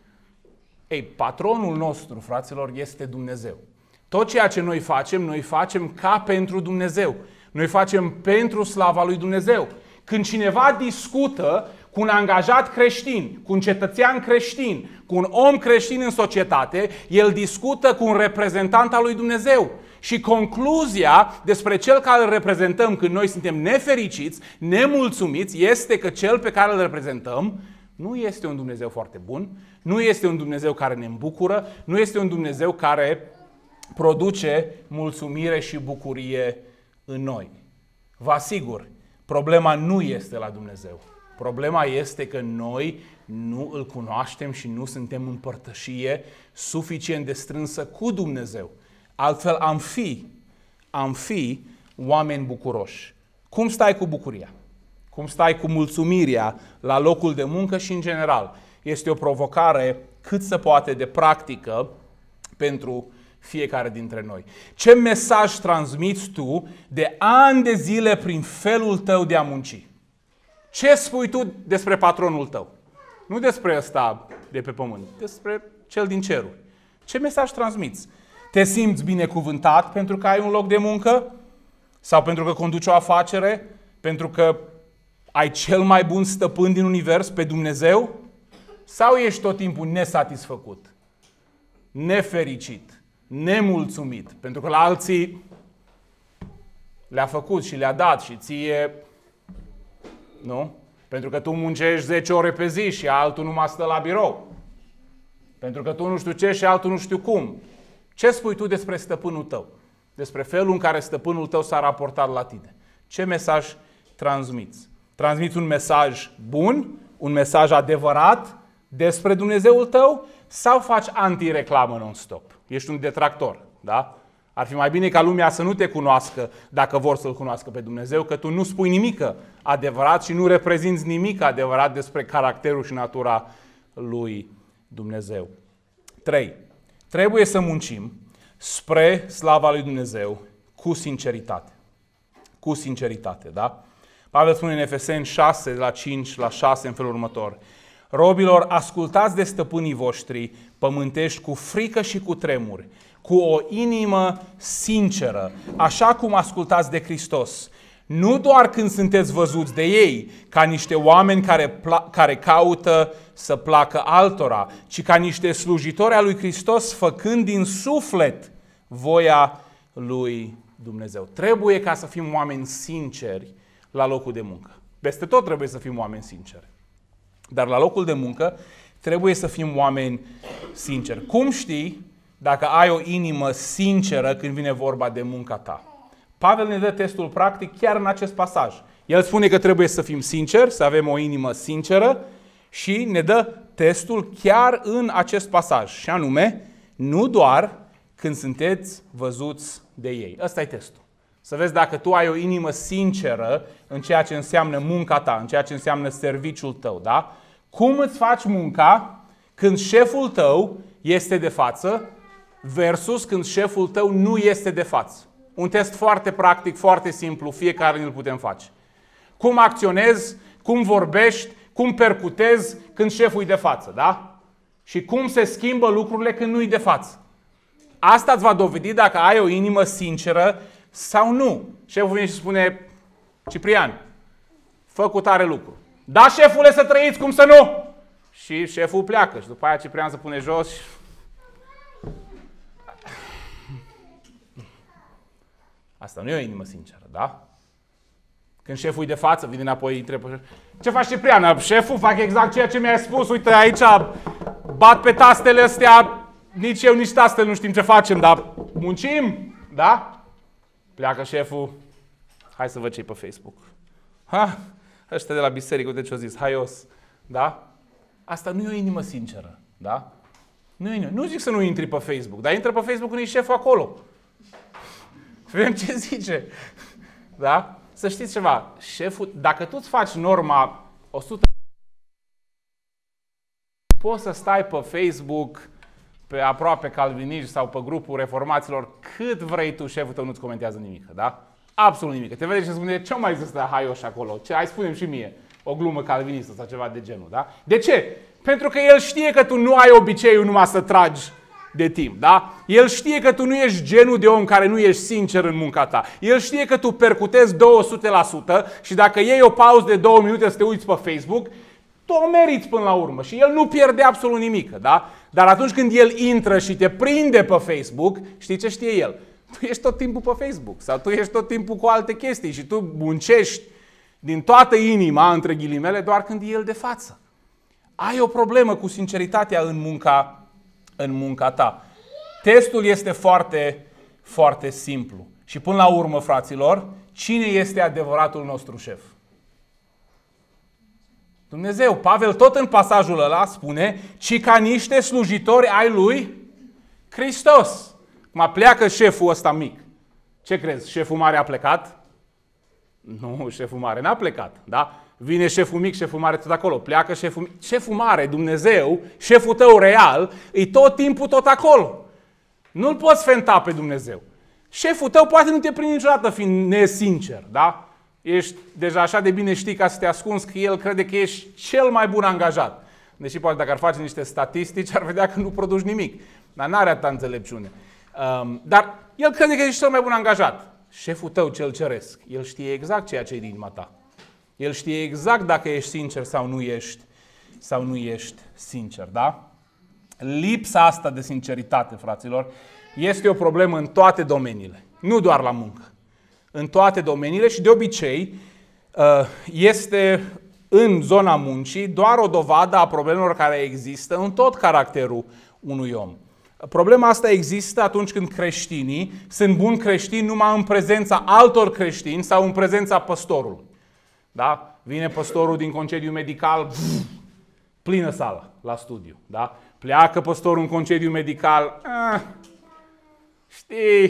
Ei, patronul nostru, fraților, este Dumnezeu. Tot ceea ce noi facem, noi facem ca pentru Dumnezeu. Noi facem pentru slava lui Dumnezeu. Când cineva discută cu un angajat creștin, cu un cetățean creștin, cu un om creștin în societate, el discută cu un reprezentant al lui Dumnezeu. Și concluzia despre cel care îl reprezentăm când noi suntem nefericiți, nemulțumiți, este că cel pe care îl reprezentăm nu este un Dumnezeu foarte bun, nu este un Dumnezeu care ne îmbucură, nu este un Dumnezeu care produce mulțumire și bucurie în noi. Vă asigur, problema nu este la Dumnezeu. Problema este că noi nu îl cunoaștem și nu suntem în părtășie suficient de strânsă cu Dumnezeu. Altfel am fi, am fi oameni bucuroși. Cum stai cu bucuria? Cum stai cu mulțumirea la locul de muncă și în general? Este o provocare cât se poate de practică pentru fiecare dintre noi. Ce mesaj transmiți tu de ani de zile prin felul tău de a munci? Ce spui tu despre patronul tău? Nu despre ăsta de pe pământ, despre cel din ceruri. Ce mesaj transmiți? Te simți binecuvântat pentru că ai un loc de muncă? Sau pentru că conduci o afacere? Pentru că ai cel mai bun stăpân din univers, pe Dumnezeu? Sau ești tot timpul nesatisfăcut, nefericit, nemulțumit? Pentru că la alții le-a făcut și le-a dat și ție... Nu? Pentru că tu muncești zece ore pe zi și altul numai stă la birou. Pentru că tu nu știu ce și altul nu știu cum. Ce spui tu despre stăpânul tău? Despre felul în care stăpânul tău s-a raportat la tine? Ce mesaj transmiți? Transmiți un mesaj bun, un mesaj adevărat despre Dumnezeul tău sau faci anti-reclamă non-stop? Ești un detractor, da? Ar fi mai bine ca lumea să nu te cunoască dacă vor să-L cunoască pe Dumnezeu, că tu nu spui nimic adevărat și nu reprezinți nimic adevărat despre caracterul și natura lui Dumnezeu. trei. Trebuie să muncim spre slava lui Dumnezeu cu sinceritate. Cu sinceritate, da? Pavel spune în Efeseni șase, de la cinci la șase, în felul următor. Robilor, ascultați de stăpânii voștri pământești cu frică și cu tremuri, cu o inimă sinceră, așa cum ascultați de Hristos. Nu doar când sunteți văzuți de ei, ca niște oameni care, care caută să placă altora, ci ca niște slujitori al lui Hristos, făcând din suflet voia lui Dumnezeu. Trebuie ca să fim oameni sinceri la locul de muncă. Peste tot trebuie să fim oameni sinceri. Dar la locul de muncă trebuie să fim oameni sinceri. Cum știi dacă ai o inimă sinceră când vine vorba de munca ta? Pavel ne dă testul practic chiar în acest pasaj. El spune că trebuie să fim sinceri, să avem o inimă sinceră și ne dă testul chiar în acest pasaj. Și anume, nu doar când sunteți văzuți de ei. Ăsta e testul. Să vezi dacă tu ai o inimă sinceră în ceea ce înseamnă munca ta, în ceea ce înseamnă serviciul tău, da? Cum îți faci munca când șeful tău este de față versus când șeful tău nu este de față? Un test foarte practic, foarte simplu, fiecare îl putem face. Cum acționezi, cum vorbești, cum percutezi când șeful e de față, da? Și cum se schimbă lucrurile când nu e de față. Asta îți va dovedi dacă ai o inimă sinceră sau nu. Șeful vine și spune, Ciprian, fă cu tare lucru. Da, șefule, să trăiți, cum să nu? Și șeful pleacă și după aia Ciprian se pune jos și... Asta nu e o inimă sinceră, da? Când șeful e de față, vine înapoi, întreabă, ce faci, Ciprian? Șeful, fac exact ceea ce mi-ai spus, uite aici, bat pe tastele astea, nici eu, nici tastele nu știm ce facem, dar muncim, da? Pleacă șeful, hai să văd ce-i pe Facebook. Ha? Ăștia de la biserică, uite ce-o zis, haios, da? Asta nu e o inimă sinceră, da? Nu, e, nu zic să nu intri pe Facebook, dar intră pe Facebook când e șeful acolo. Vedem ce zice, da? Să știți ceva, șeful, dacă tu îți faci norma o sută, poți să stai pe Facebook, pe aproape calviniști sau pe grupul reformaților, cât vrei tu, șeful tău nu-ți comentează nimic, da? Absolut nimic. Te vede și spune, ce mai zis ăsta haioș acolo? Ce, hai spune-mi și mie, o glumă calvinistă sau ceva de genul, da? De ce? Pentru că el știe că tu nu ai obiceiul numai să tragi de timp, da? El știe că tu nu ești genul de om care nu ești sincer în munca ta. El știe că tu percutezi două sute la sută și dacă iei o pauză de două minute să te uiți pe Facebook, tu o meriți până la urmă și el nu pierde absolut nimic, da? Dar atunci când el intră și te prinde pe Facebook, știi ce știe el? Tu ești tot timpul pe Facebook sau tu ești tot timpul cu alte chestii și tu muncești din toată inima, între ghilimele, doar când e el de față. Ai o problemă cu sinceritatea în munca, în munca ta. Testul este foarte, foarte simplu. Și până la urmă, fraților, cine este adevăratul nostru șef? Dumnezeu. Pavel tot în pasajul ăla spune, ci ca niște slujitori ai lui Hristos. Mă pleacă șeful ăsta mic. Ce crezi? Șeful mare a plecat? Nu, șeful mare n-a plecat, da? Vine șeful mic, șeful mare tot acolo. Pleacă șeful mic. Șeful mare, Dumnezeu, șeful tău real, e tot timpul tot acolo. Nu-l poți fenta pe Dumnezeu. Șeful tău poate nu te prinde niciodată fiind nesincer, da? Ești deja așa de bine știi ca să te ascunzi că el crede că ești cel mai bun angajat. Deși poate dacă ar face niște statistici ar vedea că nu produci nimic. Dar n-are atâta înțelepciune. Um, dar el crede că ești cel mai bun angajat. Șeful tău cel ceresc, el știe exact ceea ce e din inima ta. El știe exact dacă ești sincer sau nu ești, sau nu ești sincer, da? Lipsa asta de sinceritate, fraților, este o problemă în toate domeniile, nu doar la muncă. În toate domeniile și de obicei este în zona muncii doar o dovadă a problemelor care există în tot caracterul unui om. Problema asta există atunci când creștinii sunt buni creștini numai în prezența altor creștini sau în prezența păstorului. Da? Vine păstorul din concediu medical, pf, plină sală la studiu. Da? Pleacă păstorul în concediu medical, ah, știi,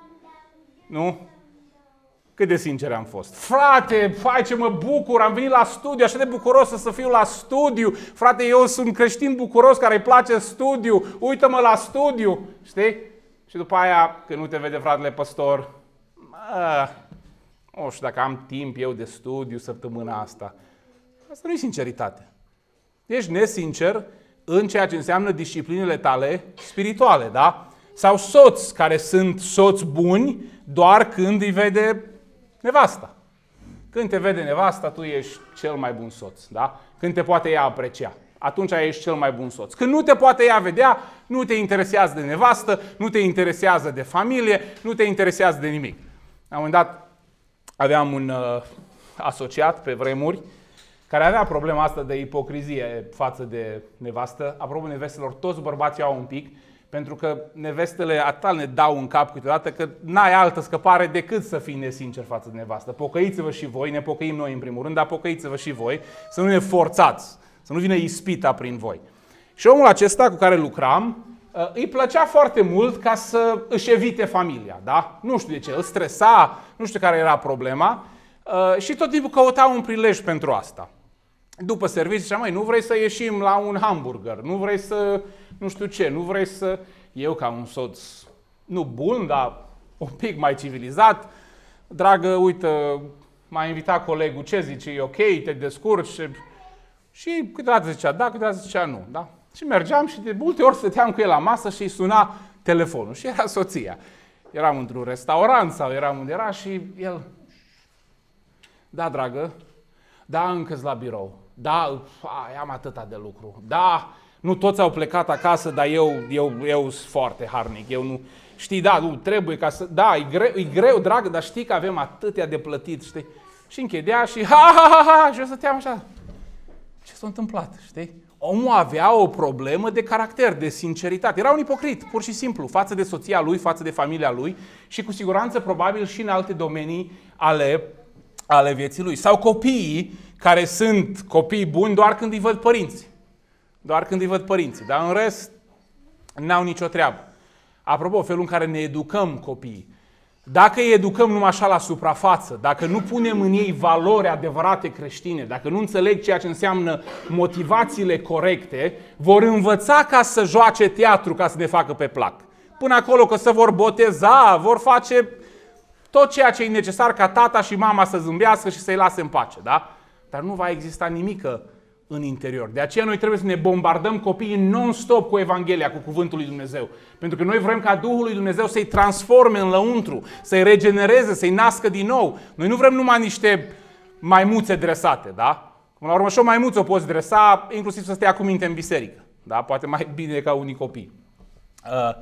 nu? Cât de sincer am fost. Frate, fai ce mă bucur, am venit la studiu, așa de bucuros să fiu la studiu. Frate, eu sunt creștin bucuros care îi place studiu, uită-mă la studiu, știi? Și după aia, când nu te vede fratele păstor, mă, nu știu dacă am timp eu de studiu săptămâna asta. Asta nu e sinceritate. Ești nesincer în ceea ce înseamnă disciplinele tale spirituale, da? Sau soți care sunt soți buni doar când îi vede nevasta. Când te vede nevasta, tu ești cel mai bun soț, da? Când te poate ea aprecia, atunci ești cel mai bun soț. Când nu te poate ea vedea, nu te interesează de nevastă, nu te interesează de familie, nu te interesează de nimic. La un moment dat aveam un uh, asociat pe vremuri care avea problema asta de ipocrizie față de nevastă. Apropo nevestelor, toți bărbații au un pic, pentru că nevestele atât ne dau în cap câteodată că n-ai altă scăpare decât să fii nesincer față de nevastă. Pocăiți-vă și voi, ne pocăim noi în primul rând, dar pocăiți-vă și voi, să nu ne forțați, să nu vină ispita prin voi. Și omul acesta cu care lucram, îi plăcea foarte mult ca să își evite familia, da? Nu știu de ce, îl stresa, nu știu care era problema și tot timpul căuta un prilej pentru asta. După serviciu zicea, măi, nu vrei să ieșim la un hamburger, nu vrei să, nu știu ce, nu vrei să... Eu ca un soț, nu bun, dar un pic mai civilizat, dragă, uite, m-a invitat colegul, ce zici, e ok, te descurci? Și câteodată zicea da, câteodată zicea nu, da? Și mergeam și de multe ori stăteam cu el la masă și îi suna telefonul și era soția. Eram într-un restaurant sau eram unde era și el... Da, dragă, da, încă-s la birou. Da, ai, am atâta de lucru. Da, nu toți au plecat acasă, dar eu, eu, eu sunt foarte harnic. Eu nu, știi, da, nu, trebuie ca să... Da, e greu, e greu, dragă, dar știi că avem atâtea de plătit, știi? Și închidea și ha, ha, ha, ha, și eu stăteam așa. Ce s-a întâmplat, știi? Omul avea o problemă de caracter, de sinceritate. Era un ipocrit, pur și simplu, față de soția lui, față de familia lui și cu siguranță probabil și în alte domenii ale, ale vieții lui. Sau copiii care sunt copii buni doar când îi văd părinții. Doar când îi văd părinții, dar în rest n-au nicio treabă. Apropo, felul în care ne educăm copiii. Dacă îi educăm numai așa la suprafață, dacă nu punem în ei valori adevărate creștine, dacă nu înțeleg ceea ce înseamnă motivațiile corecte, vor învăța ca să joace teatru, ca să ne facă pe plac. Până acolo că se vor boteza, vor face tot ceea ce e necesar ca tata și mama să zâmbească și să-i lase în pace, da? Dar nu va exista nimică în interior. De aceea noi trebuie să ne bombardăm copiii non-stop cu Evanghelia, cu Cuvântul lui Dumnezeu. Pentru că noi vrem ca Duhul lui Dumnezeu să-i transforme în lăuntru, să-i regenereze, să-i nască din nou. Noi nu vrem numai niște maimuțe dresate, da? La urmă și o maimuță o poți dresa, inclusiv să stea cu minte în biserică. Da? Poate mai bine ca unii copii. Uh,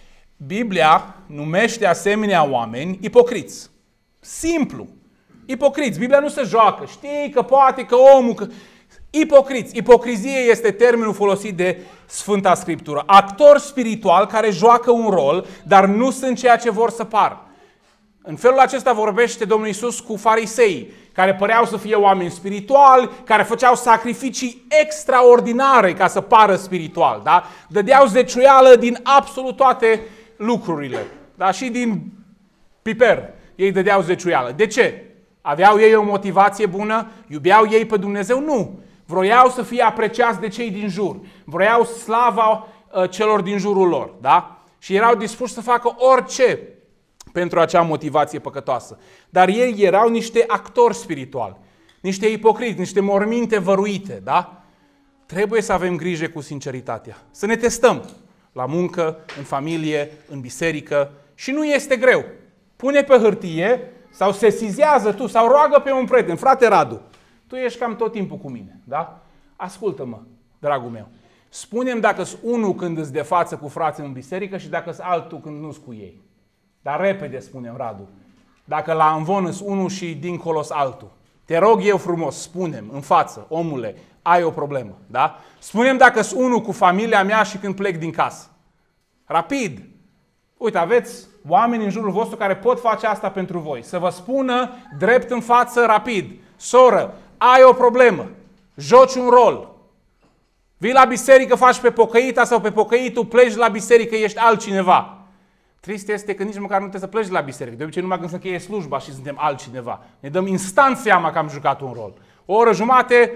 Biblia numește asemenea oameni ipocriți. Simplu. Ipocriți. Biblia nu se joacă. Știi că poate că omul... Că... Ipocriți. Ipocrizie este termenul folosit de Sfânta Scriptură. Actori spirituali care joacă un rol, dar nu sunt ceea ce vor să pară. În felul acesta vorbește Domnul Iisus cu fariseii, care păreau să fie oameni spirituali, care făceau sacrificii extraordinare ca să pară spiritual. Da? Dădeau zeciuială din absolut toate lucrurile. Da? Și din piper ei dădeau zeciuială. De ce? Aveau ei o motivație bună? Iubeau ei pe Dumnezeu? Nu. Vroiau să fie apreciați de cei din jur. Vroiau slava uh, celor din jurul lor. Da? Și erau dispuși să facă orice pentru acea motivație păcătoasă. Dar ei erau niște actori spirituali, niște ipocriți, niște morminte văruite. Da? Trebuie să avem grijă cu sinceritatea. Să ne testăm la muncă, în familie, în biserică. Și nu este greu. Pune pe hârtie sau sesizează tu sau roagă pe un prieten. Frate Radu, tu ești cam tot timpul cu mine, da? Ascultă-mă, dragul meu. Spune-mi dacă-s unul când îți de față cu frații în biserică și dacă-s altul când nu-s cu ei. Dar repede spune-mi, Radu. Dacă la amvon îs unul și dincolo-s altul. Te rog eu frumos, spune-mi în față, omule, ai o problemă, da? Spune-mi dacă-s unul cu familia mea și când plec din casă. Rapid. Uite, aveți oameni în jurul vostru care pot face asta pentru voi. Să vă spună drept în față, rapid. Soră, ai o problemă. Joci un rol. Vii la biserică, faci pe pocăita sau pe pocăitul, pleci la biserică, ești altcineva. Trist este că nici măcar nu trebuie să pleci la biserică. De obicei numai când se încheie slujba și suntem altcineva. Ne dăm instant seama că am jucat un rol. O oră jumate,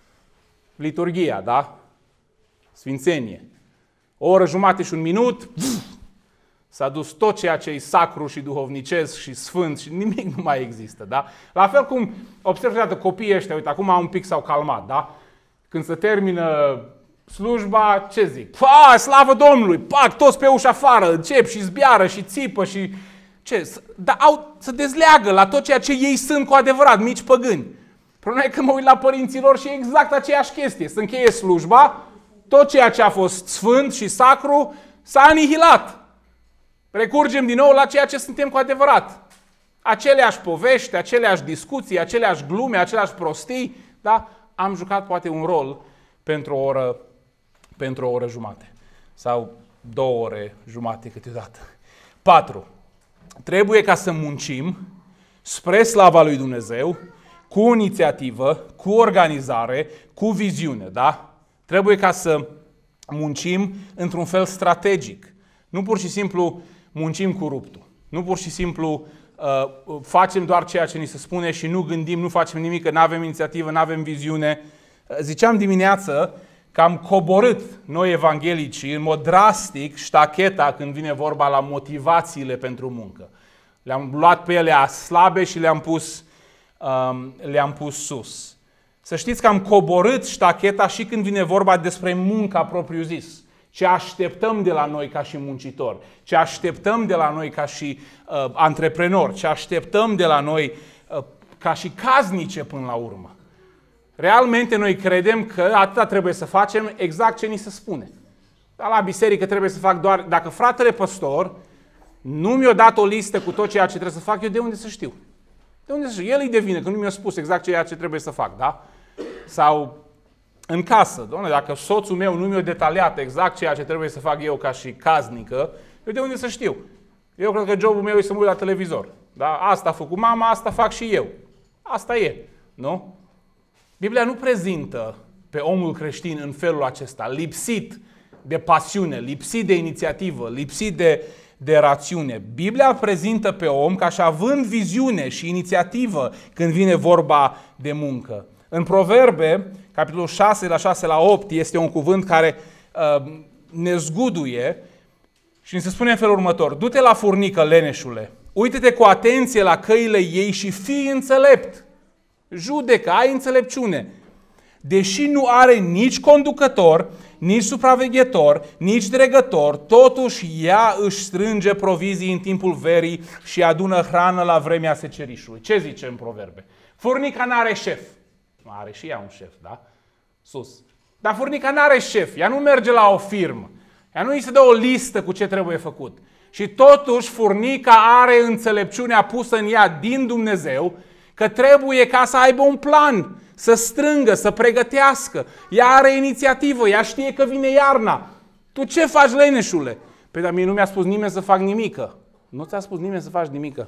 liturghia, da? Sfințenie. O oră jumate și un minut, pf, s-a dus tot ceea ce e sacru și duhovnicesc și sfânt și nimic nu mai există, da? La fel cum observ că copiii ăștia, uite, acum un pic s-au calmat, da? Când se termină slujba, ce zic? Pa, slavă Domnului! Pac, toți pe ușa afară, încep și zbiară și țipă și... Ce? Dar au să dezleagă la tot ceea ce ei sunt cu adevărat, mici păgâni. Problema e că mă uit la părinții lor și e exact aceeași chestie. Se încheie slujba, tot ceea ce a fost sfânt și sacru s-a anihilat. Recurgem din nou la ceea ce suntem cu adevărat. Aceleași povești, aceleași discuții, aceleași glume, aceleași prostii, da? Am jucat poate un rol pentru o oră, pentru o oră jumate. Sau două ore jumate câteodată. Patru. Trebuie ca să muncim spre slava lui Dumnezeu, cu inițiativă, cu organizare, cu viziune, da? Trebuie ca să muncim într-un fel strategic. Nu pur și simplu muncim cu ruptul. Nu pur și simplu uh, facem doar ceea ce ni se spune și nu gândim, nu facem nimic, că nu avem inițiativă, nu avem viziune. Ziceam dimineață că am coborât noi evanghelicii în mod drastic ștacheta când vine vorba la motivațiile pentru muncă. Le-am luat pe ele slabe și le-am pus, um, le-am pus sus. Să știți că am coborât ștacheta și când vine vorba despre munca propriu-zis. Ce așteptăm de la noi ca și muncitori, ce așteptăm de la noi ca și uh, antreprenori, ce așteptăm de la noi uh, ca și casnice până la urmă. Realmente noi credem că atâta trebuie să facem exact ce ni se spune. Dar la biserică trebuie să fac doar... Dacă fratele păstor nu mi-a dat o listă cu tot ceea ce trebuie să fac, eu de unde să știu? De unde să El îi devine, că nu mi-a spus exact ceea ce trebuie să fac, da? Sau în casă, doamne, dacă soțul meu nu mi-a detaliat exact ceea ce trebuie să fac eu ca și caznică, eu de unde să știu? Eu cred că jobul meu e să mă uit la televizor. Da? Asta a făcut mama, asta fac și eu. Asta e, nu? Biblia nu prezintă pe omul creștin în felul acesta, lipsit de pasiune, lipsit de inițiativă, lipsit de, de rațiune. Biblia prezintă pe om ca și având viziune și inițiativă când vine vorba de muncă. În Proverbe, capitolul șase, la șase la opt, este un cuvânt care uh, ne zguduie și ni se spune în felul următor: du-te la furnică, leneșule, uită-te cu atenție la căile ei și fii înțelept. Judecă, ai înțelepciune. Deși nu are nici conducător, nici supraveghetor, nici dregător, totuși ea își strânge provizii în timpul verii și adună hrană la vremea secerișului. Ce zice în Proverbe? Furnica n-are șef. Are și ea un șef, da? Sus. Dar furnica n-are șef. Ea nu merge la o firmă. Ea nu îi se dă o listă cu ce trebuie făcut. Și totuși furnica are înțelepciunea pusă în ea din Dumnezeu că trebuie ca să aibă un plan, să strângă, să pregătească. Ea are inițiativă, ea știe că vine iarna. Tu ce faci, leneșule? Păi dar mie nu mi-a spus nimeni să fac nimică. Nu ți-a spus nimeni să faci nimică.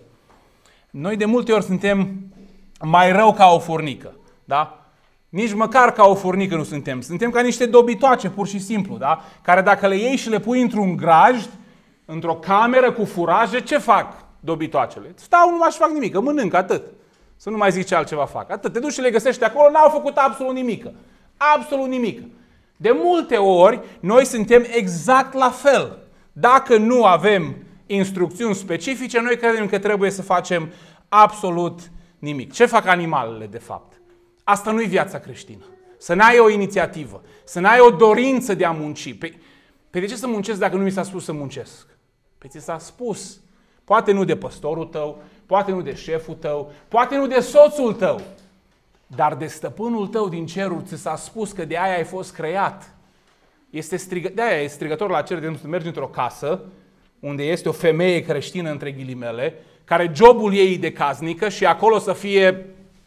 Noi de multe ori suntem mai rău ca o furnică. Da? Nici măcar ca o furnică nu suntem. Suntem ca niște dobitoace, pur și simplu, da? Care dacă le iei și le pui într-un grajd, într-o cameră cu furaje, ce fac dobitoacele? Stau, nu mai fac nimic, mănânc, atât. Să nu mai zic ce altceva fac. Atât. Te duci și le găsești acolo, n-au făcut absolut nimic. Absolut nimic. De multe ori, noi suntem exact la fel. Dacă nu avem instrucțiuni specifice, noi credem că trebuie să facem absolut nimic. Ce fac animalele, de fapt? Asta nu-i viața creștină. Să n-ai o inițiativă, să n-ai o dorință de a munci. Păi, pe de ce să muncesc dacă nu mi s-a spus să muncesc? Păi ți s-a spus. Poate nu de păstorul tău, poate nu de șeful tău, poate nu de soțul tău, dar de stăpânul tău din ceruri ți s-a spus că de aia ai fost creat. Este strigă... De aia e strigător la cer de mergi într-o casă unde este o femeie creștină, între ghilimele, care jobul ei de casnică și acolo să fie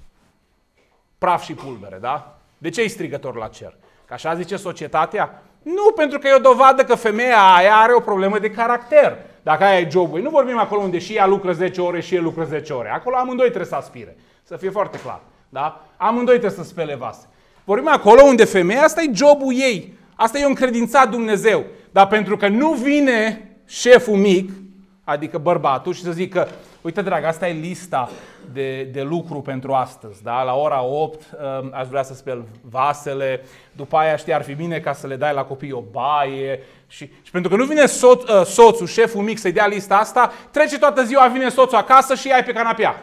praf și pulbere, da? De ce e strigător la cer? Că așa zice societatea? Nu, pentru că e o dovadă că femeia aia are o problemă de caracter. Dacă aia e jobul, nu vorbim acolo unde și ea lucră zece ore și el lucră zece ore. Acolo amândoi trebuie să aspire. Să fie foarte clar. Da? Amândoi trebuie să spele vase. Vorbim acolo unde femeia, asta e jobul ei. Asta e o încredințat Dumnezeu. Dar pentru că nu vine șeful mic, adică bărbatul, și să zică: uite, dragă, asta e lista de, de lucru pentru astăzi. Da? La ora opt um, aș vrea să speli vasele, după aia, știi, ar fi bine ca să le dai la copii o baie. Și, și pentru că nu vine soț, uh, soțul, șeful mic, să-i dea lista asta, trece toată ziua, vine soțul acasă și ea e pe canapea.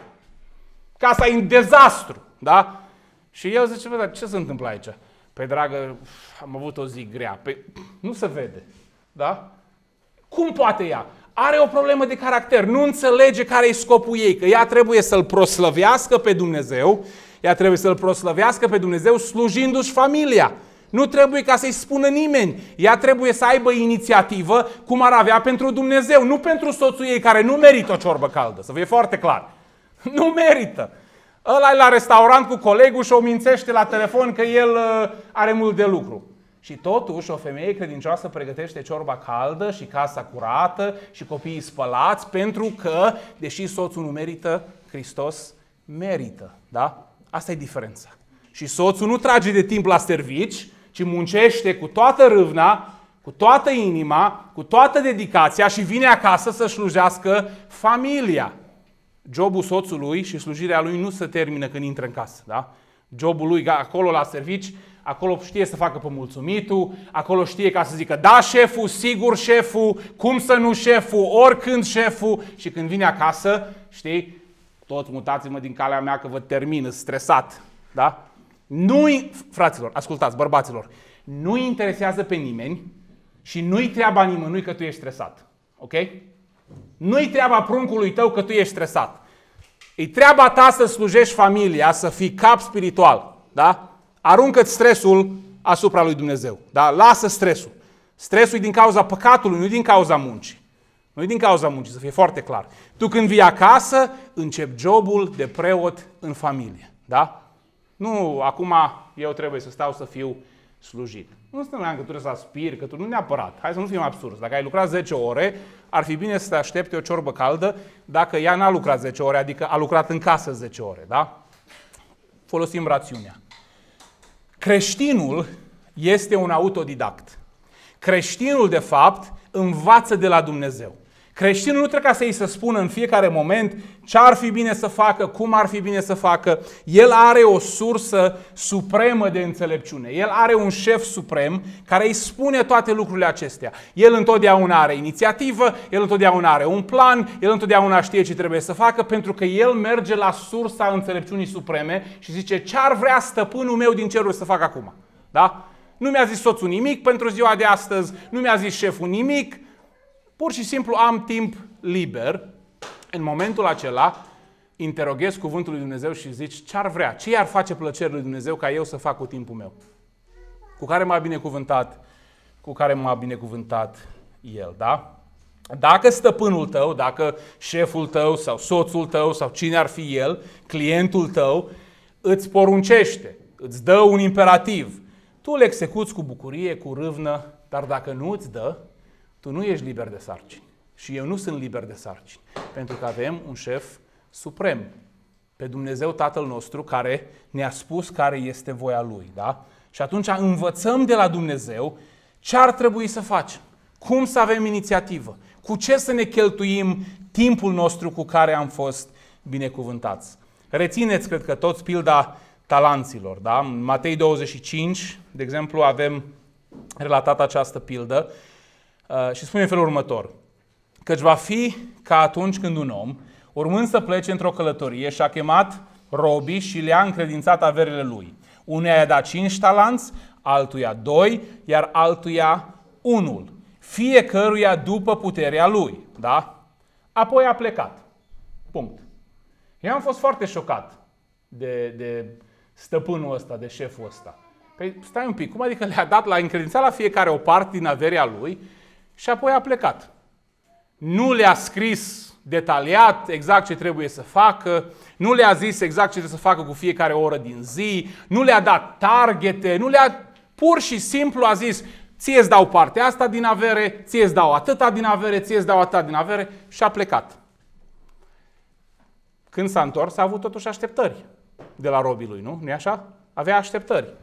Casa e în dezastru. Da? Și el zice: bă, dar ce se întâmplă aici? Păi, dragă, am avut o zi grea. Păi, nu se vede. Da? Cum poate ea? Are o problemă de caracter, nu înțelege care e scopul ei, că ea trebuie să-L proslăvească pe Dumnezeu, ea trebuie să-L proslăvească pe Dumnezeu slujindu-și familia. Nu trebuie ca să-i spună nimeni. Ea trebuie să aibă inițiativă cum ar avea pentru Dumnezeu, nu pentru soțul ei care nu merită o ciorbă caldă, să fie foarte clar. Nu merită. Ăla e la restaurant cu colegul și o mințește la telefon că el are mult de lucru. Și totuși o femeie credincioasă pregătește ciorba caldă și casa curată și copiii spălați pentru că, deși soțul nu merită, Hristos merită. Da? Asta e diferența. Și soțul nu trage de timp la servici, ci muncește cu toată râvna, cu toată inima, cu toată dedicația și vine acasă să slujească familia. Jobul soțului și slujirea lui nu se termină când intră în casă. Da? Jobul lui acolo la servici, acolo știe să facă pe mulțumitul, acolo știe ca să zică da șeful, sigur șeful, cum să nu șeful, oricând șeful, și când vine acasă, știi, toți mutați-mă din calea mea că vă termină, stresat. Da? Nu-i, fraților, ascultați, bărbaților, nu-i interesează pe nimeni și nu-i treaba nimănui că tu ești stresat. Ok? Nu-i treaba pruncului tău că tu ești stresat. E treaba ta să slujești familia, să fii cap spiritual. Da? Aruncă-ți stresul asupra lui Dumnezeu. Da? Lasă stresul. Stresul e din cauza păcatului, nu din cauza muncii. Nu e din cauza muncii, să fie foarte clar. Tu când vii acasă, începi jobul de preot în familie. Da? Nu, acum eu trebuie să stau să fiu slujit. Nu înseamnă că tu trebuie să aspiri, că tu nu neapărat. Hai să nu fim absurzi. Dacă ai lucrat zece ore, ar fi bine să te aștepte o ciorbă caldă dacă ea n-a lucrat zece ore, adică a lucrat în casă zece ore. Da? Folosim rațiunea. Creștinul este un autodidact. Creștinul, de fapt, învață de la Dumnezeu. Creștinul nu trebuie ca să-i să spună în fiecare moment ce ar fi bine să facă, cum ar fi bine să facă. El are o sursă supremă de înțelepciune. El are un șef suprem care îi spune toate lucrurile acestea. El întotdeauna are inițiativă, el întotdeauna are un plan, el întotdeauna știe ce trebuie să facă, pentru că el merge la sursa înțelepciunii supreme și zice ce ar vrea stăpânul meu din ceruri să facă acum. Da? Nu mi-a zis soțul nimic pentru ziua de astăzi, nu mi-a zis șeful nimic, pur și simplu am timp liber. În momentul acela interoghez cuvântul lui Dumnezeu și zici ce ar vrea, ce i-ar face plăcere lui Dumnezeu ca eu să fac cu timpul meu, cu care m-a binecuvântat, cu care m-a binecuvântat El, da? Dacă stăpânul tău, dacă șeful tău sau soțul tău sau cine ar fi el, clientul tău, îți poruncește, îți dă un imperativ, tu îl execuți cu bucurie, cu râvnă, dar dacă nu îți dă, tu nu ești liber de sarcini. Și eu nu sunt liber de sarcini. Pentru că avem un șef suprem, pe Dumnezeu Tatăl nostru, care ne-a spus care este voia Lui. Da? Și atunci învățăm de la Dumnezeu ce ar trebui să facem, cum să avem inițiativă, cu ce să ne cheltuim timpul nostru cu care am fost binecuvântați. Rețineți, cred că toți, pilda talanților. Da? În Matei douăzeci și cinci, de exemplu, avem relatat această pildă uh, și spune în felul următor. Căci va fi ca atunci când un om, urmând să plece într-o călătorie, și-a chemat robii și le-a încredințat averile lui. Unuia i-a dat cinci talanți, altuia doi, iar altuia unul. Fiecăruia după puterea lui. Da? Apoi a plecat. Punct. Eu am fost foarte șocat de, de stăpânul ăsta, de șeful ăsta. Păi stai un pic, cum adică le-a dat, la încredințat la fiecare o parte din averea lui și apoi a plecat. Nu le-a scris detaliat exact ce trebuie să facă, nu le-a zis exact ce trebuie să facă cu fiecare oră din zi, nu le-a dat targete, nu le-a, pur și simplu a zis, ție îți dau partea asta din avere, ție îți dau atâta din avere, ție îți dau atâta din avere și a plecat. Când s-a întors, a avut totuși așteptări de la robii lui, nu? Nu-i așa? Avea așteptări.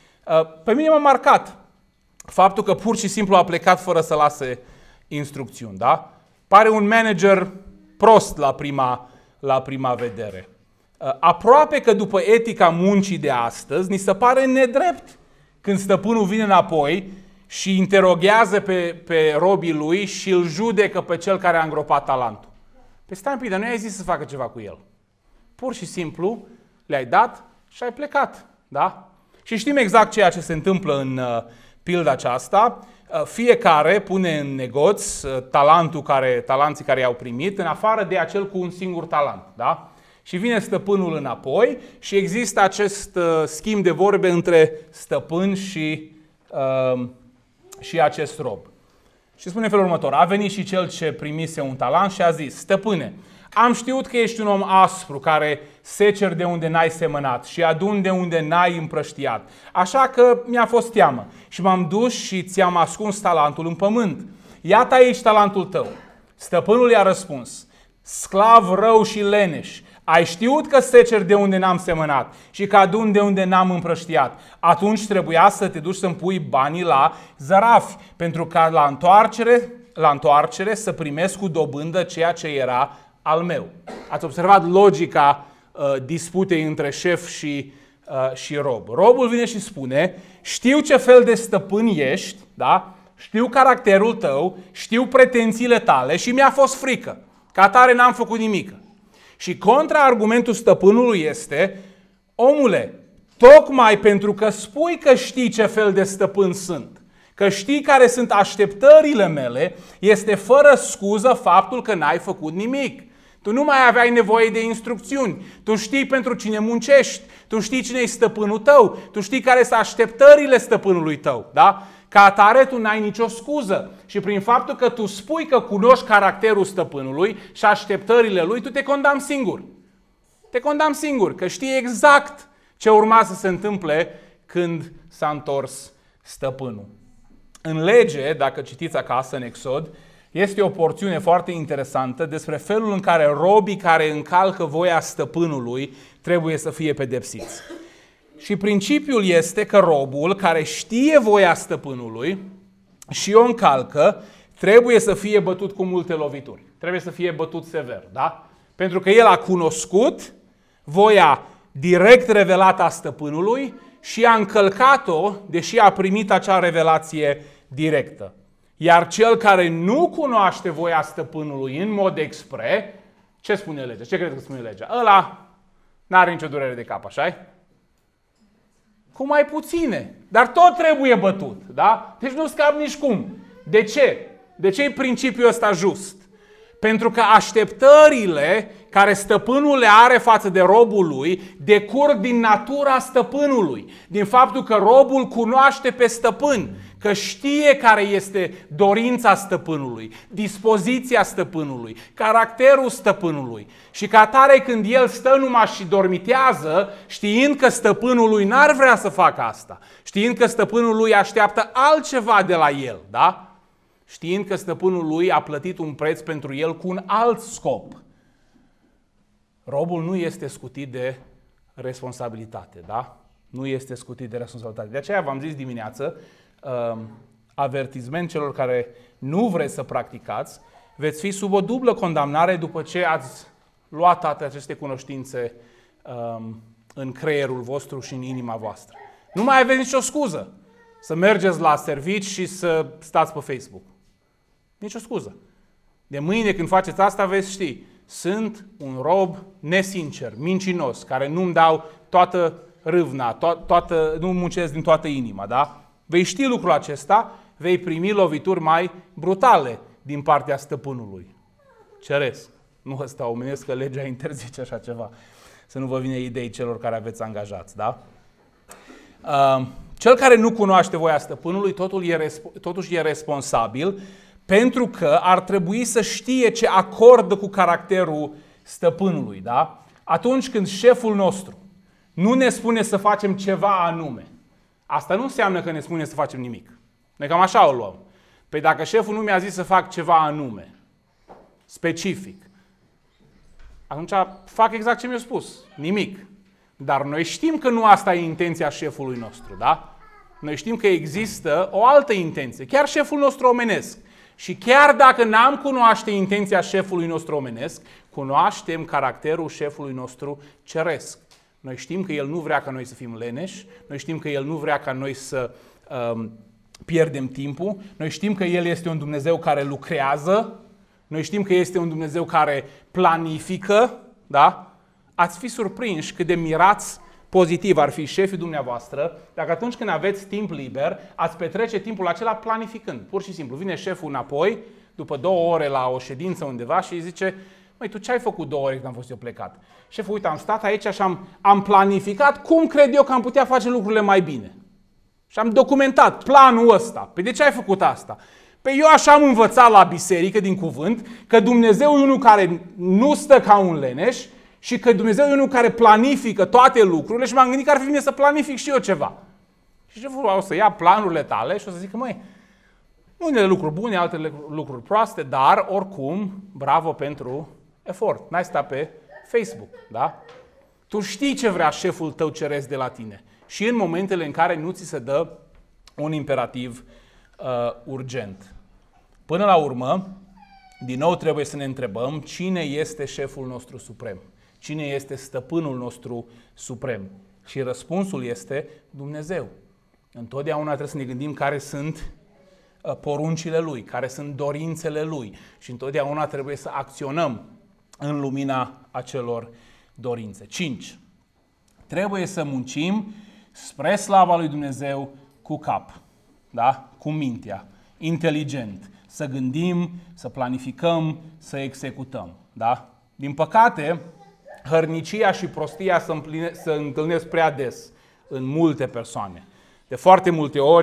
Pe mine m-a marcat faptul că pur și simplu a plecat fără să lase instrucțiuni, da? Pare un manager prost la prima, la prima vedere. Aproape că după etica muncii de astăzi, ni se pare nedrept când stăpânul vine înapoi și interoghează pe, pe robii lui și îl judecă pe cel care a îngropat talentul. Păi stai un pic, dar nu i-ai zis să facă ceva cu el. Pur și simplu le-ai dat și ai plecat. Da? Și știm exact ceea ce se întâmplă în uh, pilda aceasta. Uh, fiecare pune în negoț uh, talentul care, talanții care i-au primit, în afară de acel cu un singur talent. Da? Și vine stăpânul înapoi și există acest uh, schimb de vorbe între stăpân și, uh, și acest rob. Și spune în felul următor, a venit și cel ce primise un talent și a zis, stăpâne, am știut că ești un om aspru care seceri de unde n-ai semănat și adun de unde n-ai împrăștiat. Așa că mi-a fost teamă și m-am dus și ți-am ascuns talentul în pământ. Iată aici talentul tău. Stăpânul i-a răspuns, sclav rău și leneș, ai știut că seceri de unde n-am semănat și că adun de unde n-am împrăștiat. Atunci trebuia să te duci să-mi pui banii la zărafi, pentru ca la întoarcere, la întoarcere să primesc cu dobândă ceea ce era al meu. Ați observat logica uh, disputei între șef și, uh, și rob. Robul vine și spune, știu ce fel de stăpân ești, da? Știu caracterul tău, știu pretențiile tale și mi-a fost frică. Ca atare n-am făcut nimic. Și contraargumentul stăpânului este, omule, tocmai pentru că spui că știi ce fel de stăpân sunt, că știi care sunt așteptările mele, este fără scuză faptul că n-ai făcut nimic. Tu nu mai aveai nevoie de instrucțiuni, tu știi pentru cine muncești, tu știi cine e stăpânul tău, tu știi care sunt așteptările stăpânului tău, da? Ca atare tu n-ai nicio scuză și prin faptul că tu spui că cunoști caracterul stăpânului și așteptările lui, tu te condamni singur. Te condamni singur, că știi exact ce urma să se întâmple când s-a întors stăpânul. În lege, dacă citiți acasă în Exod, este o porțiune foarte interesantă despre felul în care robii care încalcă voia stăpânului trebuie să fie pedepsiți. Și principiul este că robul care știe voia stăpânului și o încalcă, trebuie să fie bătut cu multe lovituri. Trebuie să fie bătut sever, da? Pentru că el a cunoscut voia direct revelată a stăpânului și a încălcat-o, deși a primit acea revelație directă. Iar cel care nu cunoaște voia stăpânului în mod expre, ce spune legea? Ce crede că spune legea? Ăla n-are nicio durere de cap, așa-i? Cu mai puține, dar tot trebuie bătut, da? Deci nu scap nici cum. De ce? De ce e principiul ăsta just? Pentru că așteptările care stăpânul le are față de robul lui decurg din natura stăpânului, din faptul că robul cunoaște pe stăpân, că știe care este dorința stăpânului, dispoziția stăpânului, caracterul stăpânului. Și ca atare când el stă numai și dormitează, știind că stăpânul lui n-ar vrea să facă asta, știind că stăpânul lui așteaptă altceva de la el, da? Știind că stăpânul lui a plătit un preț pentru el cu un alt scop. Robul nu este scutit de responsabilitate, da? Nu este scutit de responsabilitate. De aceea v-am zis dimineață, uh, avertisment celor care nu vreți să practicați, veți fi sub o dublă condamnare după ce ați luat toate aceste cunoștințe uh, în creierul vostru și în inima voastră. Nu mai aveți nicio scuză să mergeți la servici și să stați pe Facebook. Nicio scuză. De mâine când faceți asta veți ști, sunt un rob nesincer, mincinos, care nu-mi dau toată râvna, to- toată, nu muncesc din toată inima, da? Vei ști lucrul acesta, vei primi lovituri mai brutale din partea stăpânului. Ceresc. Nu ăsta omenesc, că legea interzice așa ceva. Să nu vă vină idei celor care aveți angajați, da? Uh, cel care nu cunoaște voia stăpânului, totul e, totuși e responsabil, pentru că ar trebui să știe ce acordă cu caracterul stăpânului, da? Atunci când șeful nostru nu ne spune să facem ceva anume, asta nu înseamnă că ne spune să facem nimic. Noi cam așa o luăm. Păi dacă șeful nu mi-a zis să fac ceva anume, specific, atunci fac exact ce mi-a spus, nimic. Dar noi știm că nu asta e intenția șefului nostru, da? Noi știm că există o altă intenție, chiar șeful nostru omenesc. Și chiar dacă n-am cunoaște intenția șefului nostru omenesc, cunoaștem caracterul șefului nostru ceresc. Noi știm că el nu vrea ca noi să fim leneși, noi știm că el nu vrea ca noi să um, pierdem timpul, noi știm că el este un Dumnezeu care lucrează, noi știm că este un Dumnezeu care planifică, da? Ați fi surprinși cât de mirați pozitiv ar fi șefii dumneavoastră dacă atunci când aveți timp liber, ați petrece timpul acela planificând. Pur și simplu, vine șeful înapoi, după două ore la o ședință undeva și îi zice: măi, tu ce ai făcut două ore când am fost eu plecat? Șeful, uite, am stat aici și am, am planificat cum cred eu că am putea face lucrurile mai bine. Și am documentat planul ăsta. Păi de ce ai făcut asta? Păi eu așa am învățat la biserică din cuvânt că Dumnezeu e unul care nu stă ca un leneș și că Dumnezeu e unul care planifică toate lucrurile și m-am gândit că ar fi bine să planific și eu ceva. Și șeful o să ia planurile tale și o să zică: măi, unele lucruri bune, altele lucruri proaste, dar oricum, bravo pentru efort. N-ai stat pe Facebook, da? Tu știi ce vrea șeful tău ceresc de la tine. Și în momentele în care nu ți se dă un imperativ uh, urgent. Până la urmă, din nou trebuie să ne întrebăm cine este șeful nostru suprem. Cine este stăpânul nostru suprem? Și răspunsul este Dumnezeu. Întotdeauna trebuie să ne gândim care sunt poruncile Lui, care sunt dorințele Lui. Și întotdeauna trebuie să acționăm în lumina acelor dorințe. cinci. Trebuie să muncim spre slava lui Dumnezeu cu cap, da? Cu mintea, inteligent. Să gândim, să planificăm, să executăm. Da? Din păcate, hărnicia și prostia se, împline, se întâlnesc prea des în multe persoane. De foarte multe ori,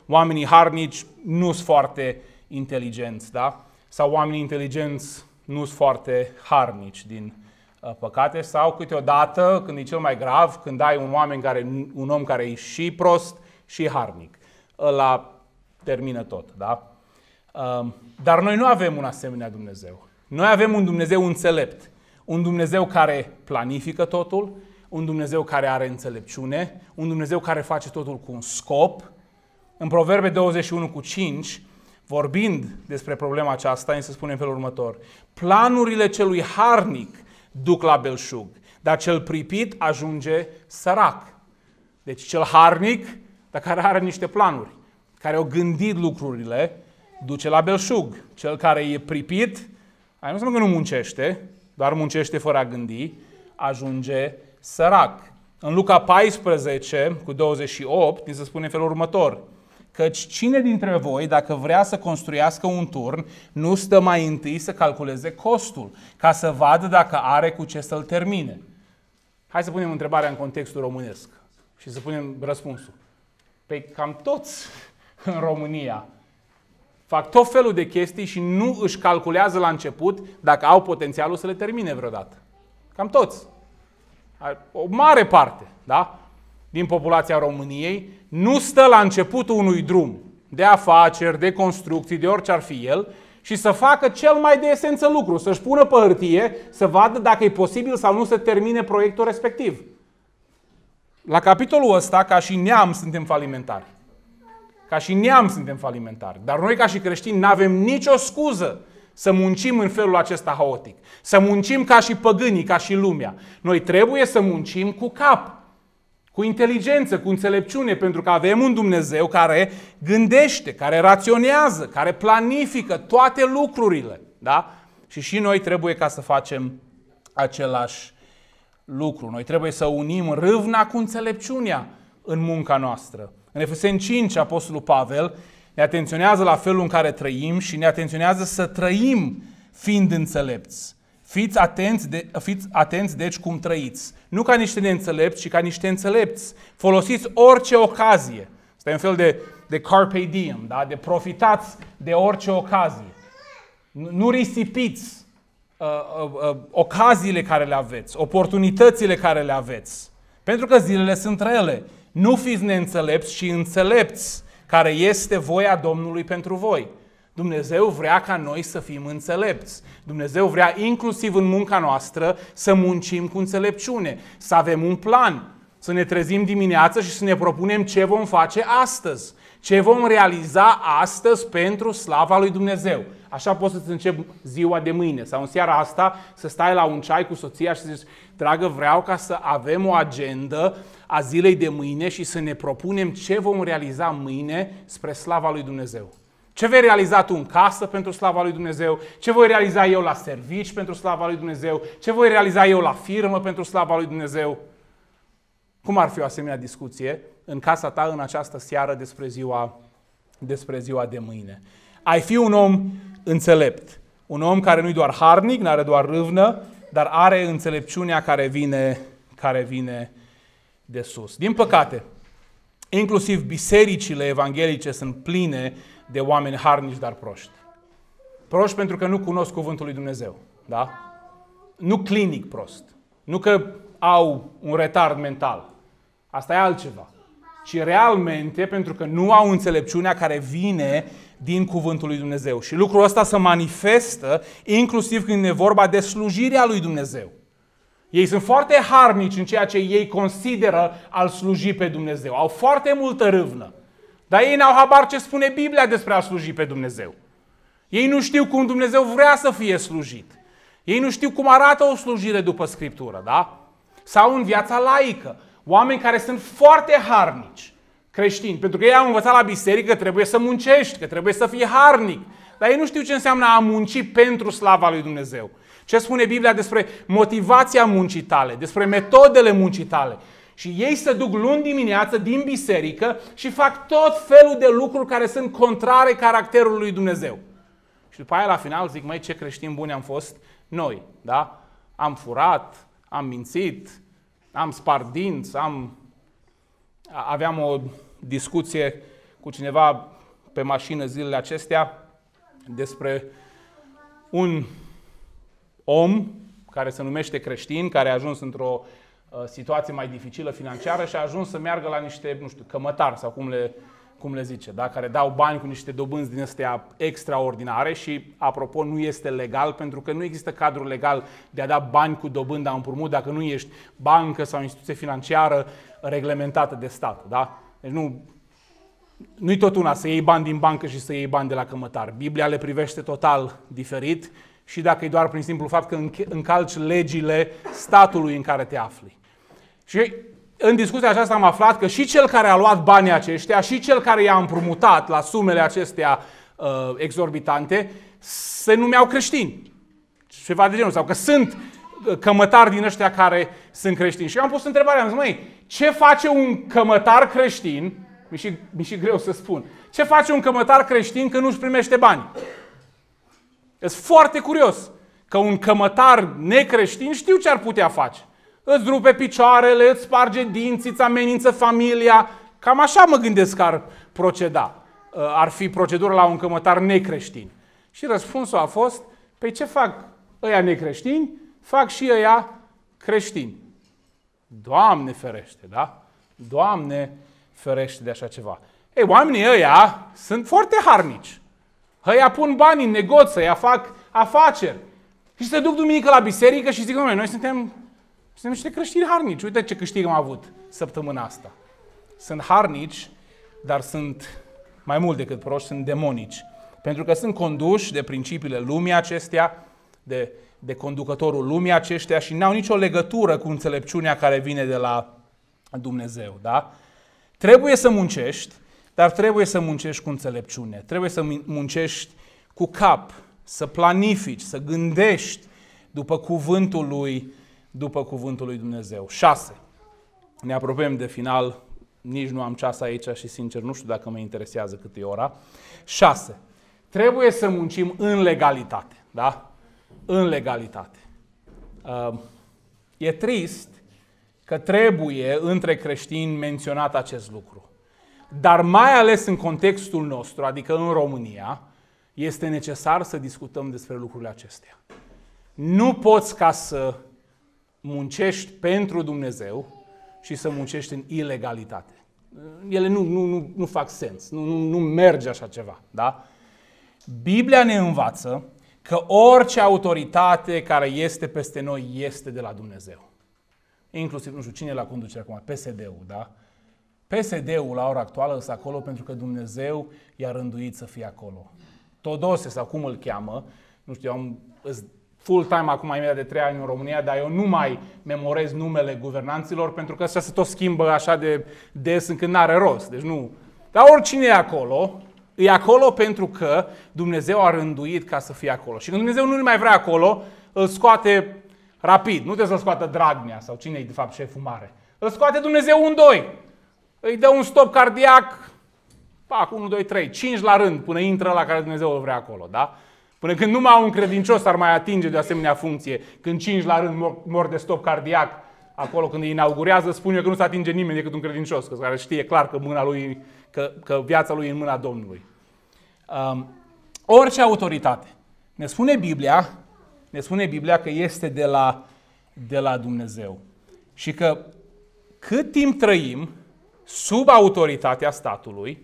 oamenii harnici nu sunt foarte inteligenți, da? Sau oamenii inteligenți nu sunt foarte harnici din uh, păcate, sau câteodată, când e cel mai grav, când ai un, oameni care, un om care e și prost și harnic. Ăla termină tot, da? Uh, dar noi nu avem un asemenea Dumnezeu. Noi avem un Dumnezeu înțelept, un Dumnezeu care planifică totul, un Dumnezeu care are înțelepciune, un Dumnezeu care face totul cu un scop. În Proverbe douăzeci și unu cu cinci, vorbind despre problema aceasta, îi se spune în felul următor: planurile celui harnic duc la belșug, dar cel pripit ajunge sărac. Deci cel harnic, dar care are niște planuri, care au gândit lucrurile, duce la belșug. Cel care e pripit, aia nu înseamnă că nu muncește, doar muncește fără a gândi, ajunge sărac. În Luca paisprezece cu douăzeci și opt, ni se spune în felul următor: căci cine dintre voi, dacă vrea să construiască un turn, nu stă mai întâi să calculeze costul, ca să vadă dacă are cu ce să-l termine? Hai să punem întrebarea în contextul românesc și să punem răspunsul. Păi cam toți în România fac tot felul de chestii și nu își calculează la început dacă au potențialul să le termine vreodată. Cam toți. O mare parte, da? Din populația României nu stă la începutul unui drum de afaceri, de construcții, de orice ar fi el, și să facă cel mai de esență lucru, să-și pună pe hârtie, să vadă dacă e posibil sau nu să termine proiectul respectiv. La capitolul ăsta, ca și neam, suntem falimentari. Ca și neam suntem falimentari. Dar noi, ca și creștini, nu avem nicio scuză să muncim în felul acesta haotic. Să muncim ca și păgânii, ca și lumea. Noi trebuie să muncim cu cap, cu inteligență, cu înțelepciune, pentru că avem un Dumnezeu care gândește, care raționează, care planifică toate lucrurile. Da? Și și noi trebuie ca să facem același lucru. Noi trebuie să unim râvna cu înțelepciunea în munca noastră. În Efeseni cinci, Apostolul Pavel ne atenționează la felul în care trăim și ne atenționează să trăim fiind înțelepți. Fiți atenți, de, fiți atenți deci cum trăiți. Nu ca niște neînțelepți, ci ca niște înțelepți. Folosiți orice ocazie. Asta e un fel de, de carpe diem, da? De profitați de orice ocazie. Nu, nu risipiți uh, uh, uh, ocaziile care le aveți, oportunitățile care le aveți. Pentru că zilele sunt rele. Nu fiți neînțelepți, ci înțelepți, care este voia Domnului pentru voi. Dumnezeu vrea ca noi să fim înțelepți. Dumnezeu vrea inclusiv în munca noastră să muncim cu înțelepciune, să avem un plan, să ne trezim dimineața și să ne propunem ce vom face astăzi, ce vom realiza astăzi pentru slava lui Dumnezeu. Așa poți să-ți începi ziua de mâine sau în seara asta să stai la un ceai cu soția și să zici: dragă, vreau ca să avem o agendă a zilei de mâine și să ne propunem ce vom realiza mâine spre slava lui Dumnezeu. Ce vei realiza tu în casă pentru slava lui Dumnezeu? Ce voi realiza eu la servici pentru slava lui Dumnezeu? Ce voi realiza eu la firmă pentru slava lui Dumnezeu? Cum ar fi o asemenea discuție în casa ta în această seară despre ziua, despre ziua de mâine? Ai fi un om înțelept. Un om care nu-i doar harnic, n-are doar râvnă, dar are înțelepciunea care vine, care vine de sus. Din păcate, inclusiv bisericile evanghelice sunt pline de oameni harnici, dar proști. Proști pentru că nu cunosc cuvântul lui Dumnezeu. Da? Nu clinic prost. Nu că au un retard mental. Asta e altceva. Ci realmente pentru că nu au înțelepciunea care vine din cuvântul lui Dumnezeu. Și lucrul ăsta se manifestă inclusiv când e vorba de slujirea lui Dumnezeu. Ei sunt foarte harnici în ceea ce ei consideră al sluji pe Dumnezeu. Au foarte multă râvnă. Dar ei n-au habar ce spune Biblia despre a sluji pe Dumnezeu. Ei nu știu cum Dumnezeu vrea să fie slujit. Ei nu știu cum arată o slujire după Scriptură, da? Sau în viața laică. Oameni care sunt foarte harnici, creștini, pentru că ei au învățat la biserică că trebuie să muncești, că trebuie să fii harnic. Dar ei nu știu ce înseamnă a munci pentru slava lui Dumnezeu. Ce spune Biblia despre motivația muncii tale, despre metodele muncii tale. Și ei se duc luni dimineață din biserică și fac tot felul de lucruri care sunt contrare caracterului lui Dumnezeu. Și după aia la final zic: măi, ce creștini buni am fost noi, da? Am furat, am mințit, am spart dinți, am... aveam o discuție cu cineva pe mașină zilele acestea despre un om care se numește creștin, care a ajuns într-o uh, situație mai dificilă financiară și a ajuns să meargă la niște, nu știu, cămătari sau cum le, cum le zice, da? Care dau bani cu niște dobânzi din astea extraordinare și, apropo, nu este legal pentru că nu există cadru legal de a da bani cu dobândă împrumut dacă nu ești bancă sau instituție financiară reglementată de stat, da? Deci nu, nu-i tot una să iei bani din bancă și să iei bani de la cămătar. Biblia le privește total diferit și dacă e doar prin simplu fapt că încalci legile statului în care te afli. Și în discuția aceasta am aflat că și cel care a luat banii aceștia și cel care i-a împrumutat la sumele acestea uh, exorbitante se numeau creștini. Ceva de genul. Sau că sunt cămătari din ăștia care sunt creștini. Și eu am pus întrebarea, am zis, măi, ce face un cămătar creștin? Mi-e și, mi-e și greu să spun. Ce face un cămătar creștin când nu-și primește bani? Sunt foarte curios că un cămătar necreștin știu ce ar putea face. Îți rupe picioarele, îți sparge dinții, îți amenință familia. Cam așa mă gândesc că ar proceda. Ar fi procedura la un cămătar necreștin. Și răspunsul a fost, păi ce fac ăia necreștini? Fac și ăia creștini. Doamne ferește, da? Doamne ferește de așa ceva. Ei, oamenii ăia sunt foarte harnici. Ăia pun bani în negoț, ăia fac afaceri. Și se duc duminică la biserică și zic, noi, noi suntem, suntem niște creștini harnici. Uite ce câștig am avut săptămâna asta. Sunt harnici, dar sunt mai mult decât proști, sunt demonici. Pentru că sunt conduși de principiile lumii acestea, de, de conducătorul lumii aceștia și n-au nicio legătură cu înțelepciunea care vine de la Dumnezeu. Da? Trebuie să muncești, dar trebuie să muncești cu înțelepciune. Trebuie să muncești cu cap, să planifici, să gândești după cuvântul lui, după cuvântul lui Dumnezeu. șase. Ne apropiem de final, nici nu am ceas aici și sincer nu știu dacă mă interesează cât e ora. șase. Trebuie să muncim în legalitate, da? În legalitate. E trist că trebuie între creștini menționat acest lucru. Dar mai ales în contextul nostru, adică în România, este necesar să discutăm despre lucrurile acestea. Nu poți ca să muncești pentru Dumnezeu și să muncești în ilegalitate. Ele nu, nu, nu, nu fac sens, nu, nu, nu merge așa ceva. Da? Biblia ne învață că orice autoritate care este peste noi este de la Dumnezeu. Inclusiv, nu știu, cine e la conducere acum? P S D-ul, da? P S D-ul la ora actuală este acolo pentru că Dumnezeu i-a rânduit să fie acolo. Todose sau cum îl cheamă, nu știu, eu am full-time acum imediat de trei ani în România, dar eu nu mai memorez numele guvernanților pentru că ăsta se tot schimbă așa de des încât n-are rost. Deci nu. Dar oricine e acolo, e acolo pentru că Dumnezeu a rânduit ca să fie acolo. Și când Dumnezeu nu mai vrea acolo, îl scoate rapid. Nu trebuie să-l scoată Dragnea sau cine e de fapt șeful mare. Îl scoate Dumnezeu un doi. Îi dă un stop cardiac, pac, unu, doi, trei, cinci la rând, până intră la care Dumnezeu îl vrea acolo, da? Până când numai un credincios ar mai atinge de asemenea funcție, când cinci la rând mor, mor de stop cardiac, acolo când îi inaugurează, spun eu că nu se atinge nimeni decât un credincios, că care știe clar că, mâna lui, că, că viața lui e în mâna Domnului. Um, orice autoritate, ne spune Biblia, ne spune Biblia că este de la, de la Dumnezeu. Și că cât timp trăim sub autoritatea statului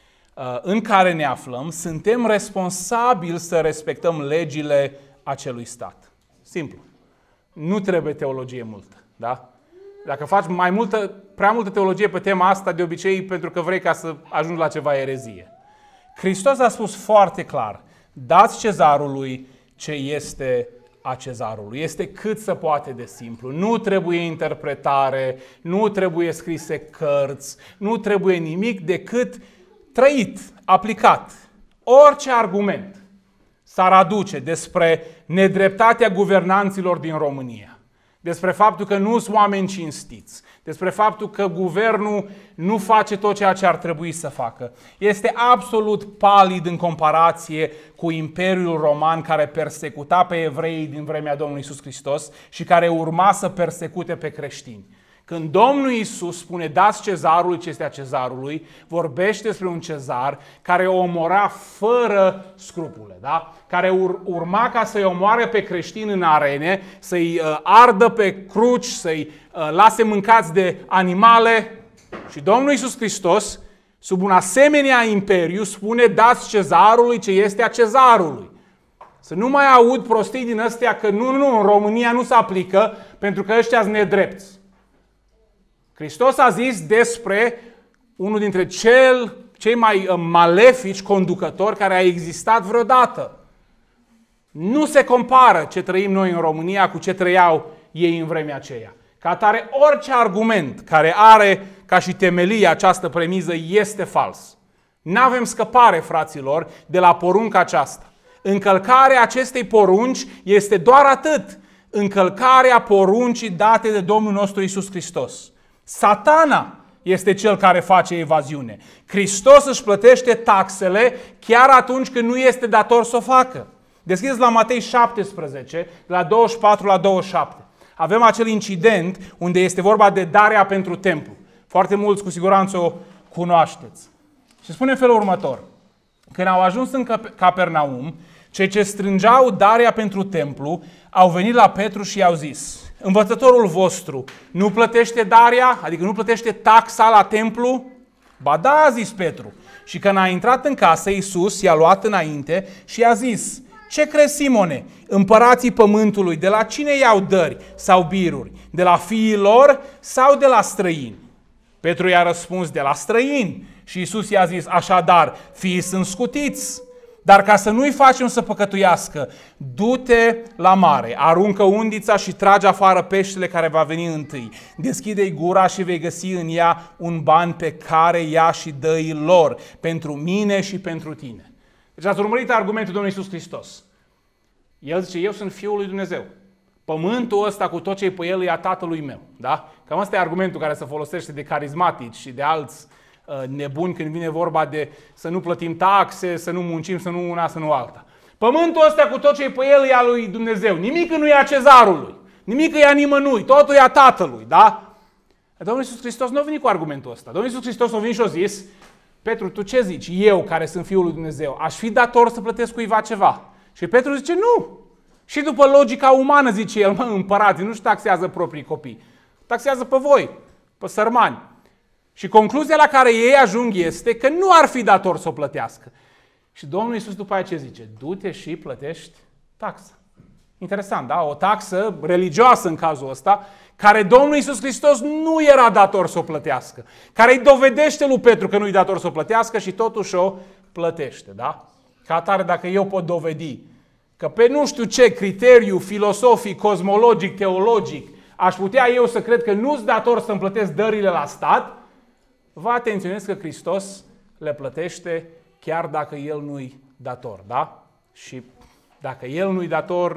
în care ne aflăm, suntem responsabili să respectăm legile acelui stat. Simplu. Nu trebuie teologie multă. Da? Dacă faci mai multă, prea multă teologie pe tema asta, de obicei pentru că vrei ca să ajungi la ceva erezie. Hristos a spus foarte clar, dați cezarului ce este a cezarului. Este cât se poate de simplu. Nu trebuie interpretare, nu trebuie scrise cărți, nu trebuie nimic decât trăit, aplicat. Orice argument s-ar aduce despre nedreptatea guvernanților din România, despre faptul că nu sunt oameni cinstiți, despre faptul că guvernul nu face tot ceea ce ar trebui să facă. Este absolut palid în comparație cu Imperiul Roman care persecuta pe evrei din vremea Domnului Iisus Hristos și care urma să persecute pe creștini. Când Domnul Iisus spune dați cezarului ce este a cezarului, vorbește despre un cezar care o omora fără scrupule, da? Care ur- urma ca să-i omoare pe creștini în arene, să-i uh, ardă pe cruci, să-i uh, lase mâncați de animale. Și Domnul Iisus Hristos, sub un asemenea imperiu, spune dați cezarului ce este a cezarului. Să nu mai aud prostii din astea că nu, nu, în România nu se aplică pentru că ăștia sunt nedrepți. Hristos a zis despre unul dintre cel, cei mai malefici conducători care a existat vreodată. Nu se compară ce trăim noi în România cu ce trăiau ei în vremea aceea. Ca atare, orice argument care are ca și temelie această premiză este fals. N-avem scăpare, fraților, de la porunca aceasta. Încălcarea acestei porunci este doar atât. Încălcarea poruncii date de Domnul nostru Iisus Hristos. Satana este cel care face evaziune. Hristos își plătește taxele chiar atunci când nu este dator să o facă. Deschideți la Matei șaptesprezece, la douăzeci și patru la douăzeci și șapte. Avem acel incident unde este vorba de darea pentru templu. Foarte mulți cu siguranță o cunoașteți. Și spune în felul următor. Când au ajuns în Capernaum, cei ce strângeau darea pentru templu au venit la Petru și i-au zis: învățătorul vostru nu plătește darea, adică nu plătește taxa la templu? Ba da, a zis Petru. Și când a intrat în casă, Iisus i-a luat înainte și i-a zis: ce crezi, Simone? Împărații pământului de la cine iau dări sau biruri? De la fiii lor sau de la străini? Petru i-a răspuns: de la străini. Și Iisus i-a zis: așadar, fiii sunt scutiți. Dar ca să nu-i facem să păcătuiască, du-te la mare, aruncă undița și trage afară peștele care va veni întâi. Deschide-i gura și vei găsi în ea un ban pe care ia și dă-i lor, pentru mine și pentru tine. Deci ați urmărit argumentul Domnului Iisus Hristos. El zice: eu sunt Fiul lui Dumnezeu. Pământul ăsta cu tot ce-i pe el e a tatălui meu. Da? Cam ăsta e argumentul care se folosește de carismatici și de alți nebuni când vine vorba de să nu plătim taxe, să nu muncim, să nu una, să nu alta. Pământul ăsta cu tot ce e pe el e a lui Dumnezeu. Nimic nu e a cezarului. Nimic e a nimănui. Totul e a tatălui. Da? Domnul Iisus Hristos nu a venit cu argumentul ăsta. Domnul Iisus Hristos a venit și a zis: Petru, tu ce zici? Eu, care sunt Fiul lui Dumnezeu, aș fi dator să plătesc cuiva ceva? Și Petru zice: nu. Și după logica umană, zice el: mă, împărații nu-și taxează proprii copii. Taxează pe voi, pe sărmani. Și concluzia la care ei ajung este că nu ar fi dator să o plătească. Și Domnul Iisus după aceea ce zice? Du-te și plătești taxă. Interesant, da? O taxă religioasă în cazul ăsta, care Domnul Iisus Hristos nu era dator să o plătească. Care îi dovedește lui Petru că nu-i dator să o plătească și totuși o plătește, da? Ca atare, dacă eu pot dovedi că pe nu știu ce criteriu filosofic, cosmologic, teologic, aș putea eu să cred că nu-s dator să-mi plătesc dările la stat, vă atenționez că Hristos le plătește chiar dacă El nu-i dator, da? Și dacă El nu-i dator,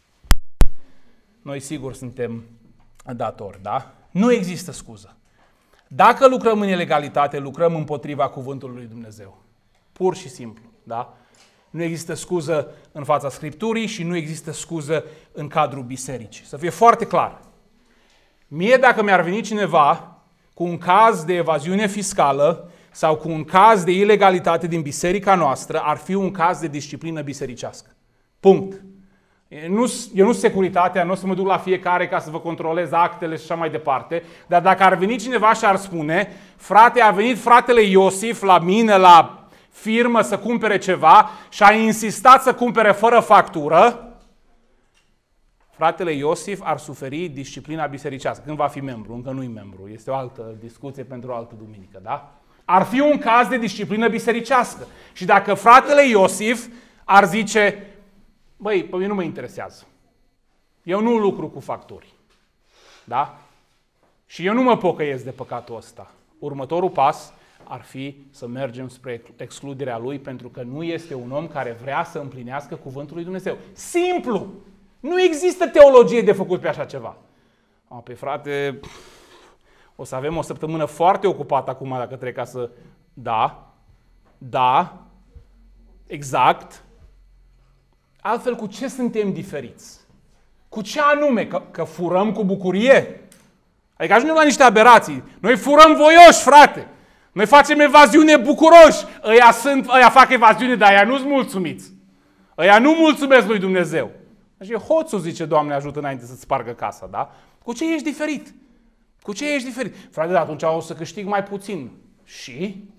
noi sigur suntem datori, da? Nu există scuză. Dacă lucrăm în ilegalitate, lucrăm împotriva cuvântului lui Dumnezeu. Pur și simplu, da? Nu există scuză în fața Scripturii și nu există scuză în cadrul bisericii. Să fie foarte clar. Mie, dacă mi-ar veni cineva cu un caz de evaziune fiscală sau cu un caz de ilegalitate din biserica noastră, ar fi un caz de disciplină bisericească. Punct. Nu, eu nu sunt securitatea, nu o să mă duc la fiecare ca să vă controlez actele și așa mai departe, dar dacă ar veni cineva și ar spune: frate, a venit fratele Iosif la mine, la firmă, să cumpere ceva și a insistat să cumpere fără factură, fratele Iosif ar suferi disciplina bisericească. Când va fi membru? Încă nu-i membru. Este o altă discuție pentru o altă duminică, da? Ar fi un caz de disciplină bisericească. Și dacă fratele Iosif ar zice: băi, pe mine nu mă interesează. Eu nu lucru cu facturi. Da? Și eu nu mă pocăiesc de păcatul ăsta. Următorul pas ar fi să mergem spre excluderea lui, pentru că nu este un om care vrea să împlinească cuvântul lui Dumnezeu. Simplu! Nu există teologie de făcut pe așa ceva. Oh, pe frate, o să avem o săptămână foarte ocupată acum dacă trec ca să... Da, da, exact. Altfel, cu ce suntem diferiți? Cu ce anume? Că, că furăm cu bucurie? Adică ajungem la niște aberații. Noi furăm voioși, frate. Noi facem evaziune bucuroși. Ăia, sunt, ăia fac evaziune, dar ăia nu-s mulțumiți. Ăia nu mulțumesc lui Dumnezeu. Deci hoțul zice, Doamne ajută înainte să-ți spargă casa, da? Cu ce ești diferit? Cu ce ești diferit? Frate, dar atunci o să câștig mai puțin. Și?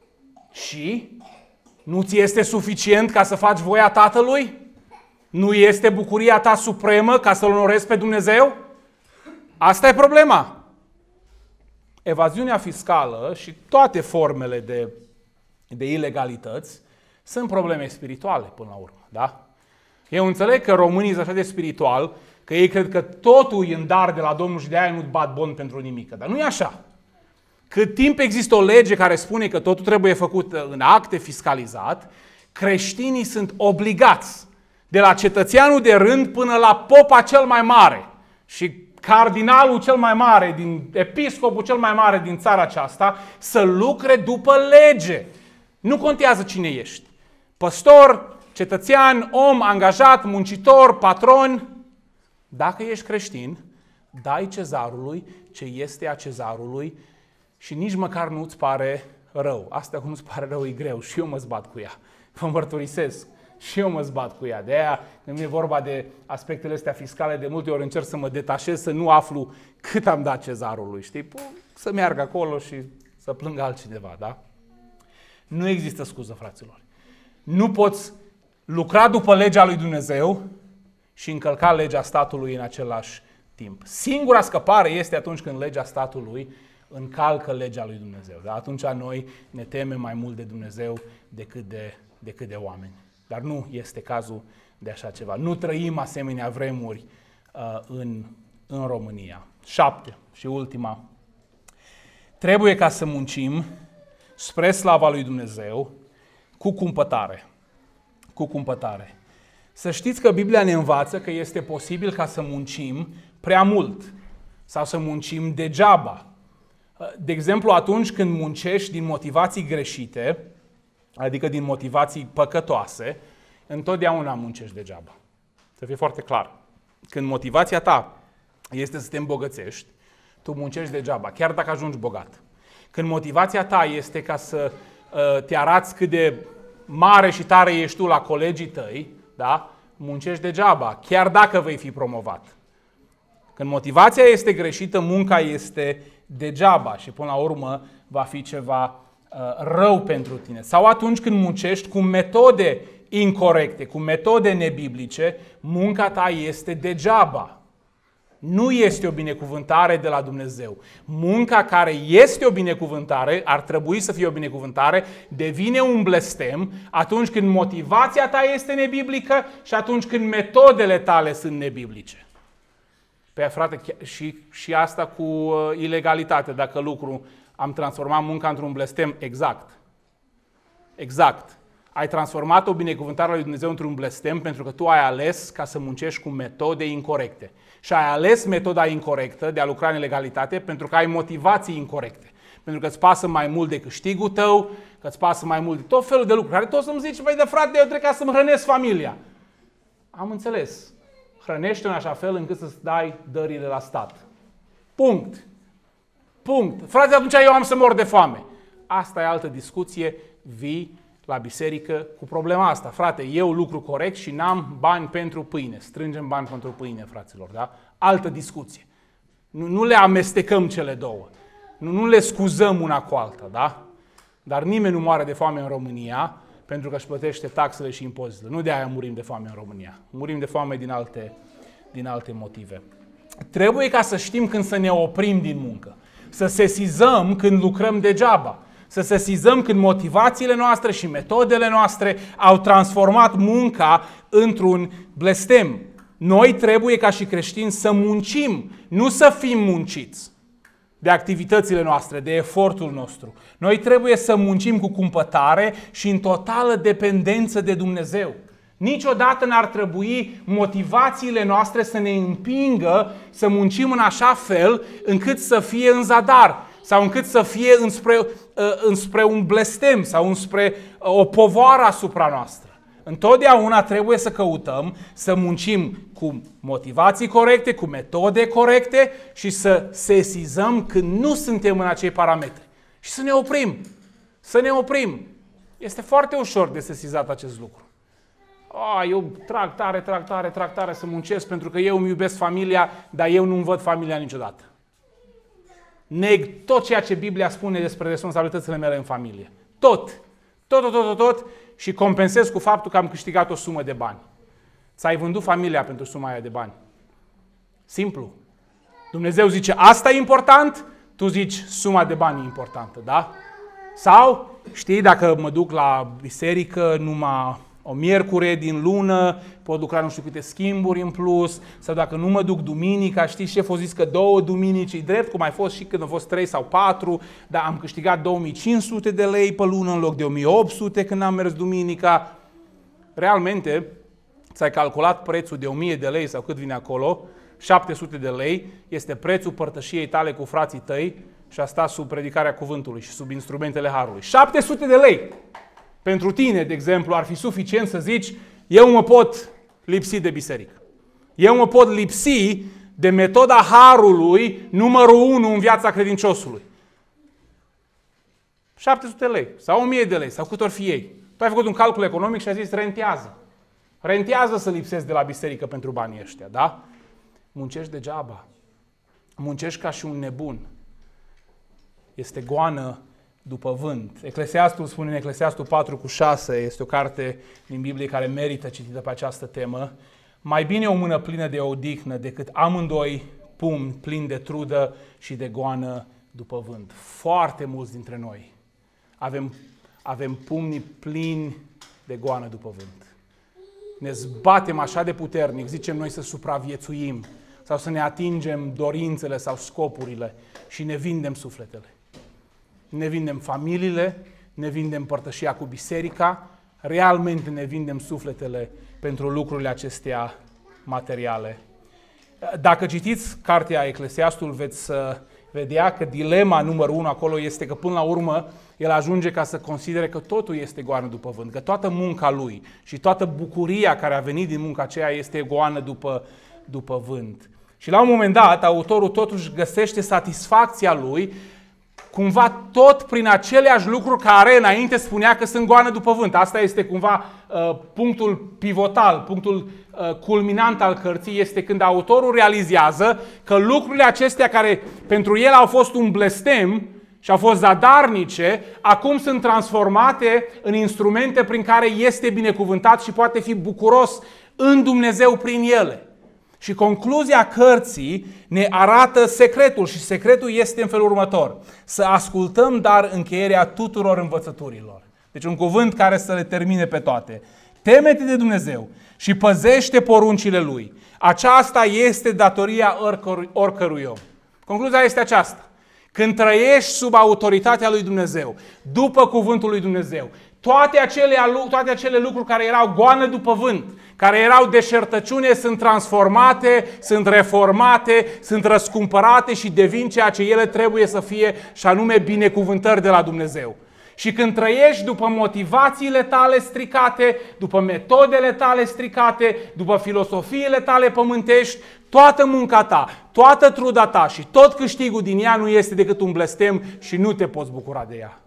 Și? Nu ți este suficient ca să faci voia Tatălui? Nu este bucuria ta supremă ca să-L onorezi pe Dumnezeu? Asta e problema. Evaziunea fiscală și toate formele de, de ilegalități sunt probleme spirituale până la urmă, da? Eu înțeleg că românii sunt așa de spiritual că ei cred că totul e în dar de la Domnul și de aia nu bat bon pentru nimic. Dar nu e așa. Cât timp există o lege care spune că totul trebuie făcut în acte fiscalizat, creștinii sunt obligați, de la cetățeanul de rând până la popa cel mai mare și cardinalul cel mai mare, din episcopul cel mai mare din țara aceasta, să lucre după lege. Nu contează cine ești. Păstor, cetățean, om, angajat, muncitor, patron. Dacă ești creștin, dai cezarului ce este a cezarului și nici măcar nu-ți pare rău. Asta cum nu-ți pare rău e greu și eu mă zbat cu ea. Vă mărturisesc. Și eu mă zbat cu ea. De aia, când e vorba de aspectele astea fiscale, de multe ori încerc să mă detașez, să nu aflu cât am dat cezarului. Știi? Să meargă acolo și să plângă altcineva, da? Nu există scuză, fraților. Nu poți lucra după legea lui Dumnezeu și încălca legea statului în același timp. Singura scăpare este atunci când legea statului încalcă legea lui Dumnezeu. Da? Atunci noi ne temem mai mult de Dumnezeu decât de, decât de oameni. Dar nu este cazul de așa ceva. Nu trăim asemenea vremuri uh, în, în România. Șapte și ultima. Trebuie ca să muncim spre slava lui Dumnezeu cu cumpătare. Cu cumpătare. Să știți că Biblia ne învață că este posibil ca să muncim prea mult sau să muncim degeaba. De exemplu, atunci când muncești din motivații greșite, adică din motivații păcătoase, întotdeauna muncești degeaba. Să fie foarte clar. Când motivația ta este să te îmbogățești, tu muncești degeaba, chiar dacă ajungi bogat. Când motivația ta este ca să uh, te arăți cât de mare și tare ești tu la colegii tăi, da? Muncești degeaba, chiar dacă vei fi promovat. Când motivația este greșită, munca este degeaba și până la urmă va fi ceva uh, rău pentru tine. Sau atunci când muncești cu metode incorrecte, cu metode nebiblice, munca ta este degeaba. Nu este o binecuvântare de la Dumnezeu. Munca care este o binecuvântare, ar trebui să fie o binecuvântare, devine un blestem atunci când motivația ta este nebiblică și atunci când metodele tale sunt nebiblice. Pe frate, și, și asta cu uh, ilegalitate, dacă lucru am transformat munca într-un blestem, exact. Exact. Ai transformat o binecuvântare a lui Dumnezeu într-un blestem pentru că tu ai ales ca să muncești cu metode incorrecte. Și ai ales metoda incorrectă de a lucra în ilegalitate pentru că ai motivații incorrecte. Pentru că îți pasă mai mult de câștigul tău, că îți pasă mai mult de tot felul de lucruri. Care tot să-mi zici, băi, de frate, eu trebuie ca să-mi hrănesc familia. Am înțeles. Hrănește în așa fel încât să-ți dai dările la stat. Punct. Punct. Frate, atunci eu am să mor de foame. Asta e altă discuție. Vii la biserică cu problema asta. Frate, eu lucru corect și n-am bani pentru pâine. Strângem bani pentru pâine, fraților, da? Altă discuție. Nu, nu le amestecăm cele două. Nu, nu le scuzăm una cu alta, da? Dar nimeni nu moare de foame în România pentru că își plătește taxele și impozitele. Nu de aia murim de foame în România. Murim de foame din alte, din alte motive. Trebuie ca să știm când să ne oprim din muncă. Să sesizăm când lucrăm degeaba. Să sesizăm când motivațiile noastre și metodele noastre au transformat munca într-un blestem. Noi trebuie ca și creștini să muncim, nu să fim munciți de activitățile noastre, de efortul nostru. Noi trebuie să muncim cu cumpătare și în totală dependență de Dumnezeu. Niciodată n-ar trebui motivațiile noastre să ne împingă să muncim în așa fel încât să fie în zadar sau încât să fie înspre, înspre un blestem sau înspre o povoară asupra noastră. Întotdeauna trebuie să căutăm să muncim cu motivații corecte, cu metode corecte și să sesizăm când nu suntem în acei parametri. Și să ne oprim. Să ne oprim. Este foarte ușor de sesizat acest lucru. A, eu trag tare, trag tare, trag tare să muncesc pentru că eu îmi iubesc familia, dar eu nu-mi văd familia niciodată. Neg tot ceea ce Biblia spune despre responsabilitățile mele în familie. Tot. Tot, tot, tot, tot, tot. Și compensez cu faptul că am câștigat o sumă de bani. Ți-ai vândut familia pentru suma aia de bani. Simplu. Dumnezeu zice, asta e important, tu zici, suma de bani e importantă, da? Sau, știi, dacă mă duc la biserică numai o miercure din lună, pot lucra nu știu câte schimburi în plus, sau dacă nu mă duc duminica, știi, șeful a zis că două duminici e drept, cum ai fost și când au fost trei sau patru, dar am câștigat două mii cinci sute de lei pe lună în loc de o mie opt sute când am mers duminica. Realmente, ți-ai calculat prețul de o mie de lei sau cât vine acolo, șapte sute de lei, este prețul părtășiei tale cu frații tăi și a stat sub predicarea cuvântului și sub instrumentele harului. șapte sute de lei! Pentru tine, de exemplu, ar fi suficient să zici, eu mă pot lipsi de biserică. Eu mă pot lipsi de metoda harului numărul unu în viața credinciosului. șapte sute de lei sau o mie de lei sau cât or fi ei. Tu ai făcut un calcul economic și ai zis rentează. Rentează să lipsesc de la biserică pentru banii ăștia, da? Muncești degeaba. Muncești ca și un nebun. Este goană după vânt. Eclesiastul spune în Eclesiastul patru cu șase, este o carte din Biblie care merită citită pe această temă. Mai bine o mână plină de odihnă decât amândoi pumni plini de trudă și de goană după vânt. Foarte mulți dintre noi avem, avem pumnii plini de goană după vânt. Ne zbatem așa de puternic, zicem noi să supraviețuim sau să ne atingem dorințele sau scopurile și ne vindem sufletele. Ne vindem familiile, ne vindem părtășia cu biserica, realmente ne vindem sufletele pentru lucrurile acestea materiale. Dacă citiți cartea Eclesiastul, veți vedea că dilema numărul unu acolo este că până la urmă el ajunge ca să considere că totul este goană după vânt, că toată munca lui și toată bucuria care a venit din munca aceea este goană după, după vânt. Și la un moment dat, autorul totuși găsește satisfacția lui cumva tot prin aceleași lucruri care înainte spunea că sunt goană după vânt. Asta este cumva uh, punctul pivotal, punctul uh, culminant al cărții, este când autorul realizează că lucrurile acestea care pentru el au fost un blestem și au fost zadarnice, acum sunt transformate în instrumente prin care este binecuvântat și poate fi bucuros în Dumnezeu prin ele. Și concluzia cărții ne arată secretul și secretul este în felul următor. Să ascultăm dar încheierea tuturor învățăturilor. Deci un cuvânt care să le termine pe toate. Teme-te de Dumnezeu și păzește poruncile Lui. Aceasta este datoria oricărui, oricărui om. Concluzia este aceasta. Când trăiești sub autoritatea lui Dumnezeu, după cuvântul lui Dumnezeu, toate acele, toate acele lucruri care erau goană după vânt, care erau deșertăciune, sunt transformate, sunt reformate, sunt răscumpărate și devin ceea ce ele trebuie să fie, și anume binecuvântări de la Dumnezeu. Și când trăiești după motivațiile tale stricate, după metodele tale stricate, după filosofiile tale pământești, toată munca ta, toată truda ta și tot câștigul din ea nu este decât un blestem și nu te poți bucura de ea.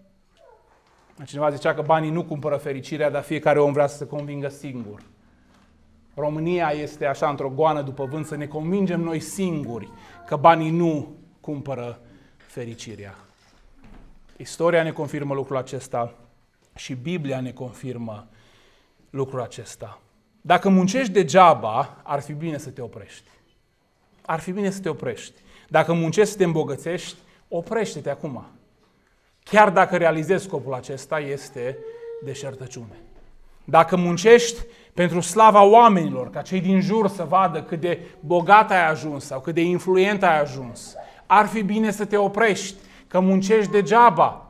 Cineva zicea că banii nu cumpără fericirea, dar fiecare om vrea să se convingă singur. România este așa într-o goană după vânt, să ne convingem noi singuri că banii nu cumpără fericirea. Istoria ne confirmă lucrul acesta și Biblia ne confirmă lucrul acesta. Dacă muncești degeaba, ar fi bine să te oprești. Ar fi bine să te oprești. Dacă muncești să te îmbogățești, oprește-te acum. Chiar dacă realizezi scopul acesta, este deșertăciune. Dacă muncești pentru slava oamenilor, ca cei din jur să vadă cât de bogat ai ajuns sau cât de influent ai ajuns, ar fi bine să te oprești, că muncești degeaba.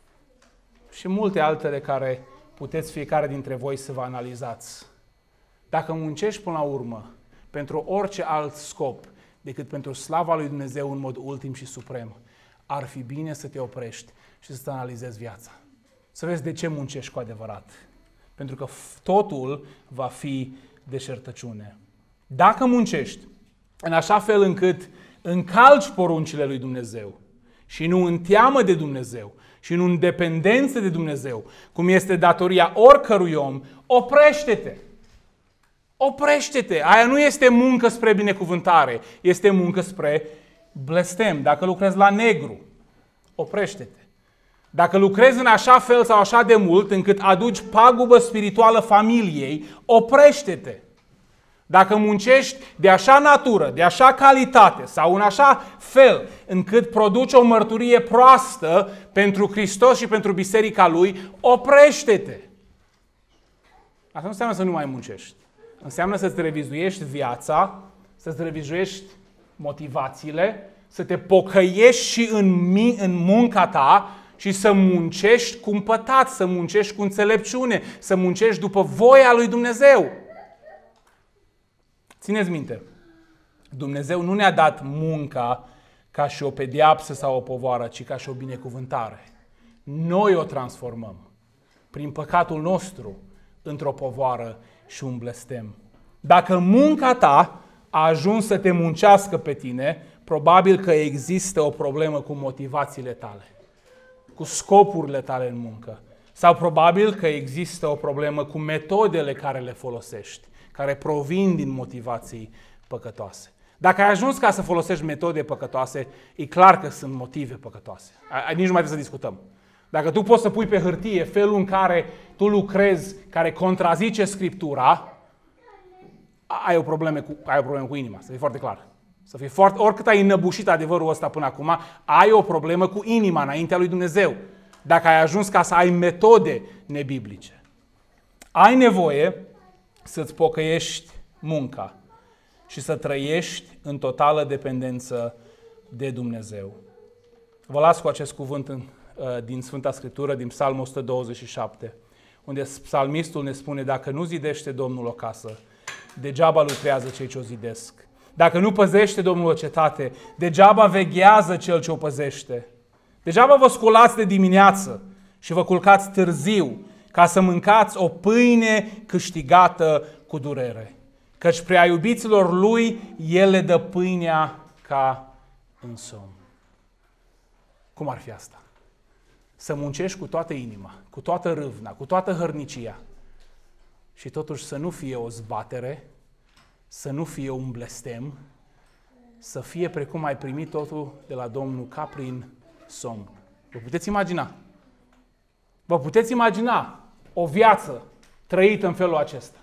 Și multe altele care puteți fiecare dintre voi să vă analizați. Dacă muncești până la urmă pentru orice alt scop decât pentru slava lui Dumnezeu în mod ultim și suprem, ar fi bine să te oprești și să-ți analizezi viața. Să vezi de ce muncești cu adevărat. Pentru că totul va fi deșertăciune. Dacă muncești în așa fel încât încalci poruncile lui Dumnezeu și nu în teamă de Dumnezeu și nu în dependență de Dumnezeu, cum este datoria oricărui om, oprește-te! Oprește-te! Aia nu este muncă spre binecuvântare, este muncă spre blestem. Dacă lucrezi la negru, oprește-te. Dacă lucrezi în așa fel sau așa de mult încât aduci pagubă spirituală familiei, oprește-te. Dacă muncești de așa natură, de așa calitate sau în așa fel încât produci o mărturie proastă pentru Hristos și pentru biserica Lui, oprește-te. Asta nu înseamnă să nu mai muncești. Înseamnă să-ți revizuiești viața, să-ți revizuiești motivațiile, să te pocăiești și în, în munca ta și să muncești cumpătat, să muncești cu înțelepciune, să muncești după voia lui Dumnezeu. Țineți minte, Dumnezeu nu ne-a dat munca ca și o pedeapsă sau o povară, ci ca și o binecuvântare. Noi o transformăm prin păcatul nostru într-o povară și un blestem. Dacă munca ta a ajuns să te muncească pe tine, probabil că există o problemă cu motivațiile tale, cu scopurile tale în muncă. Sau probabil că există o problemă cu metodele care le folosești, care provin din motivații păcătoase. Dacă ai ajuns ca să folosești metode păcătoase, e clar că sunt motive păcătoase. Nici nu mai trebuie să discutăm. Dacă tu poți să pui pe hârtie felul în care tu lucrezi, care contrazice Scriptura, ai o problemă cu, ai o problemă cu inima, să fie foarte clar. Să fie foarte, oricât ai înăbușit adevărul ăsta până acum, ai o problemă cu inima înaintea lui Dumnezeu. Dacă ai ajuns ca să ai metode nebiblice. Ai nevoie să-ți pocăiești munca și să trăiești în totală dependență de Dumnezeu. Vă las cu acest cuvânt în, din Sfânta Scriptură, din Psalmul o sută douăzeci și șapte, unde psalmistul ne spune: dacă nu zidește Domnul o casă, degeaba lucrează cei ce o zidesc. Dacă nu păzește Domnul o cetate, degeaba veghează cel ce o păzește. Degeaba vă sculați de dimineață și vă culcați târziu, ca să mâncați o pâine câștigată cu durere. Căci prea iubiților Lui, El le dă pâinea ca în somn. Cum ar fi asta? Să muncești cu toată inima, cu toată râvna, cu toată hărnicia și totuși să nu fie o zbatere, să nu fie un blestem, să fie precum ai primit totul de la Domnul, ca prin somn. Vă puteți imagina? Vă puteți imagina o viață trăită în felul acesta?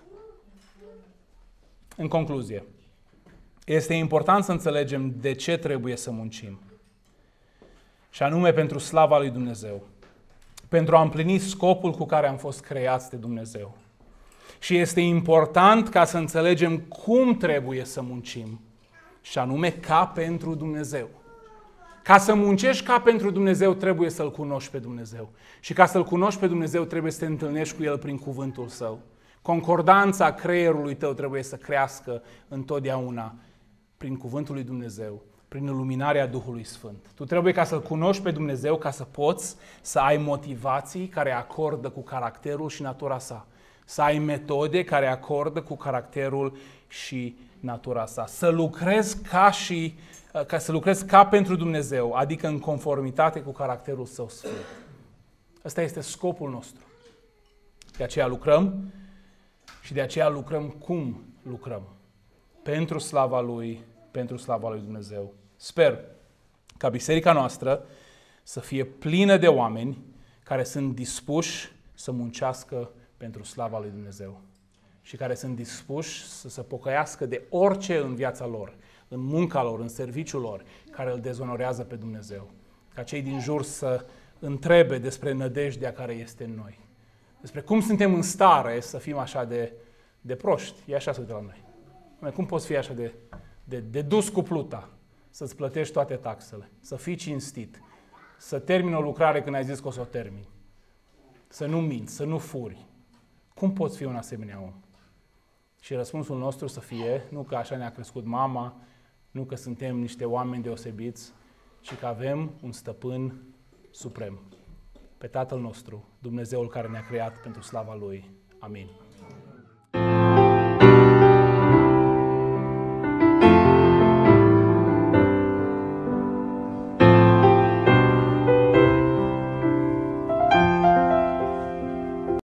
În concluzie, este important să înțelegem de ce trebuie să muncim. Și anume pentru slava lui Dumnezeu. Pentru a împlini scopul cu care am fost creați de Dumnezeu. Și este important ca să înțelegem cum trebuie să muncim. Și anume ca pentru Dumnezeu. Ca să muncești ca pentru Dumnezeu, trebuie să-L cunoști pe Dumnezeu. Și ca să-L cunoști pe Dumnezeu, trebuie să te întâlnești cu El prin cuvântul Său. Concordanța creierului tău trebuie să crească întotdeauna prin cuvântul lui Dumnezeu, prin iluminarea Duhului Sfânt. Tu trebuie ca să-L cunoști pe Dumnezeu, ca să poți să ai motivații care acordă cu caracterul și natura sa. Să ai metode care acordă cu caracterul și natura sa. Să lucrezi ca și ca să lucrezi ca pentru Dumnezeu, adică în conformitate cu caracterul Său Sfânt. Ăsta este scopul nostru. De aceea lucrăm și de aceea lucrăm cum lucrăm. Pentru slava Lui, pentru slava Lui Dumnezeu. Sper ca biserica noastră să fie plină de oameni care sunt dispuși să muncească pentru slava Lui Dumnezeu și care sunt dispuși să se pocăiască de orice în viața lor, în munca lor, în serviciul lor, care îl dezonorează pe Dumnezeu. Ca cei din jur să întrebe despre nădejdea care este în noi. Despre cum suntem în stare să fim așa de, de proști. E așa să uită la noi. Cum poți fi așa de, de, de dus cu pluta? Să-ți plătești toate taxele, să fii cinstit, să termini o lucrare când ai zis că o să o termini, să nu minți, să nu furi. Cum poți fi un asemenea om? Și răspunsul nostru să fie, nu că așa ne-a crescut mama, nu că suntem niște oameni deosebiți, ci că avem un stăpân suprem, pe Tatăl nostru, Dumnezeul care ne-a creat pentru slava Lui. Amin.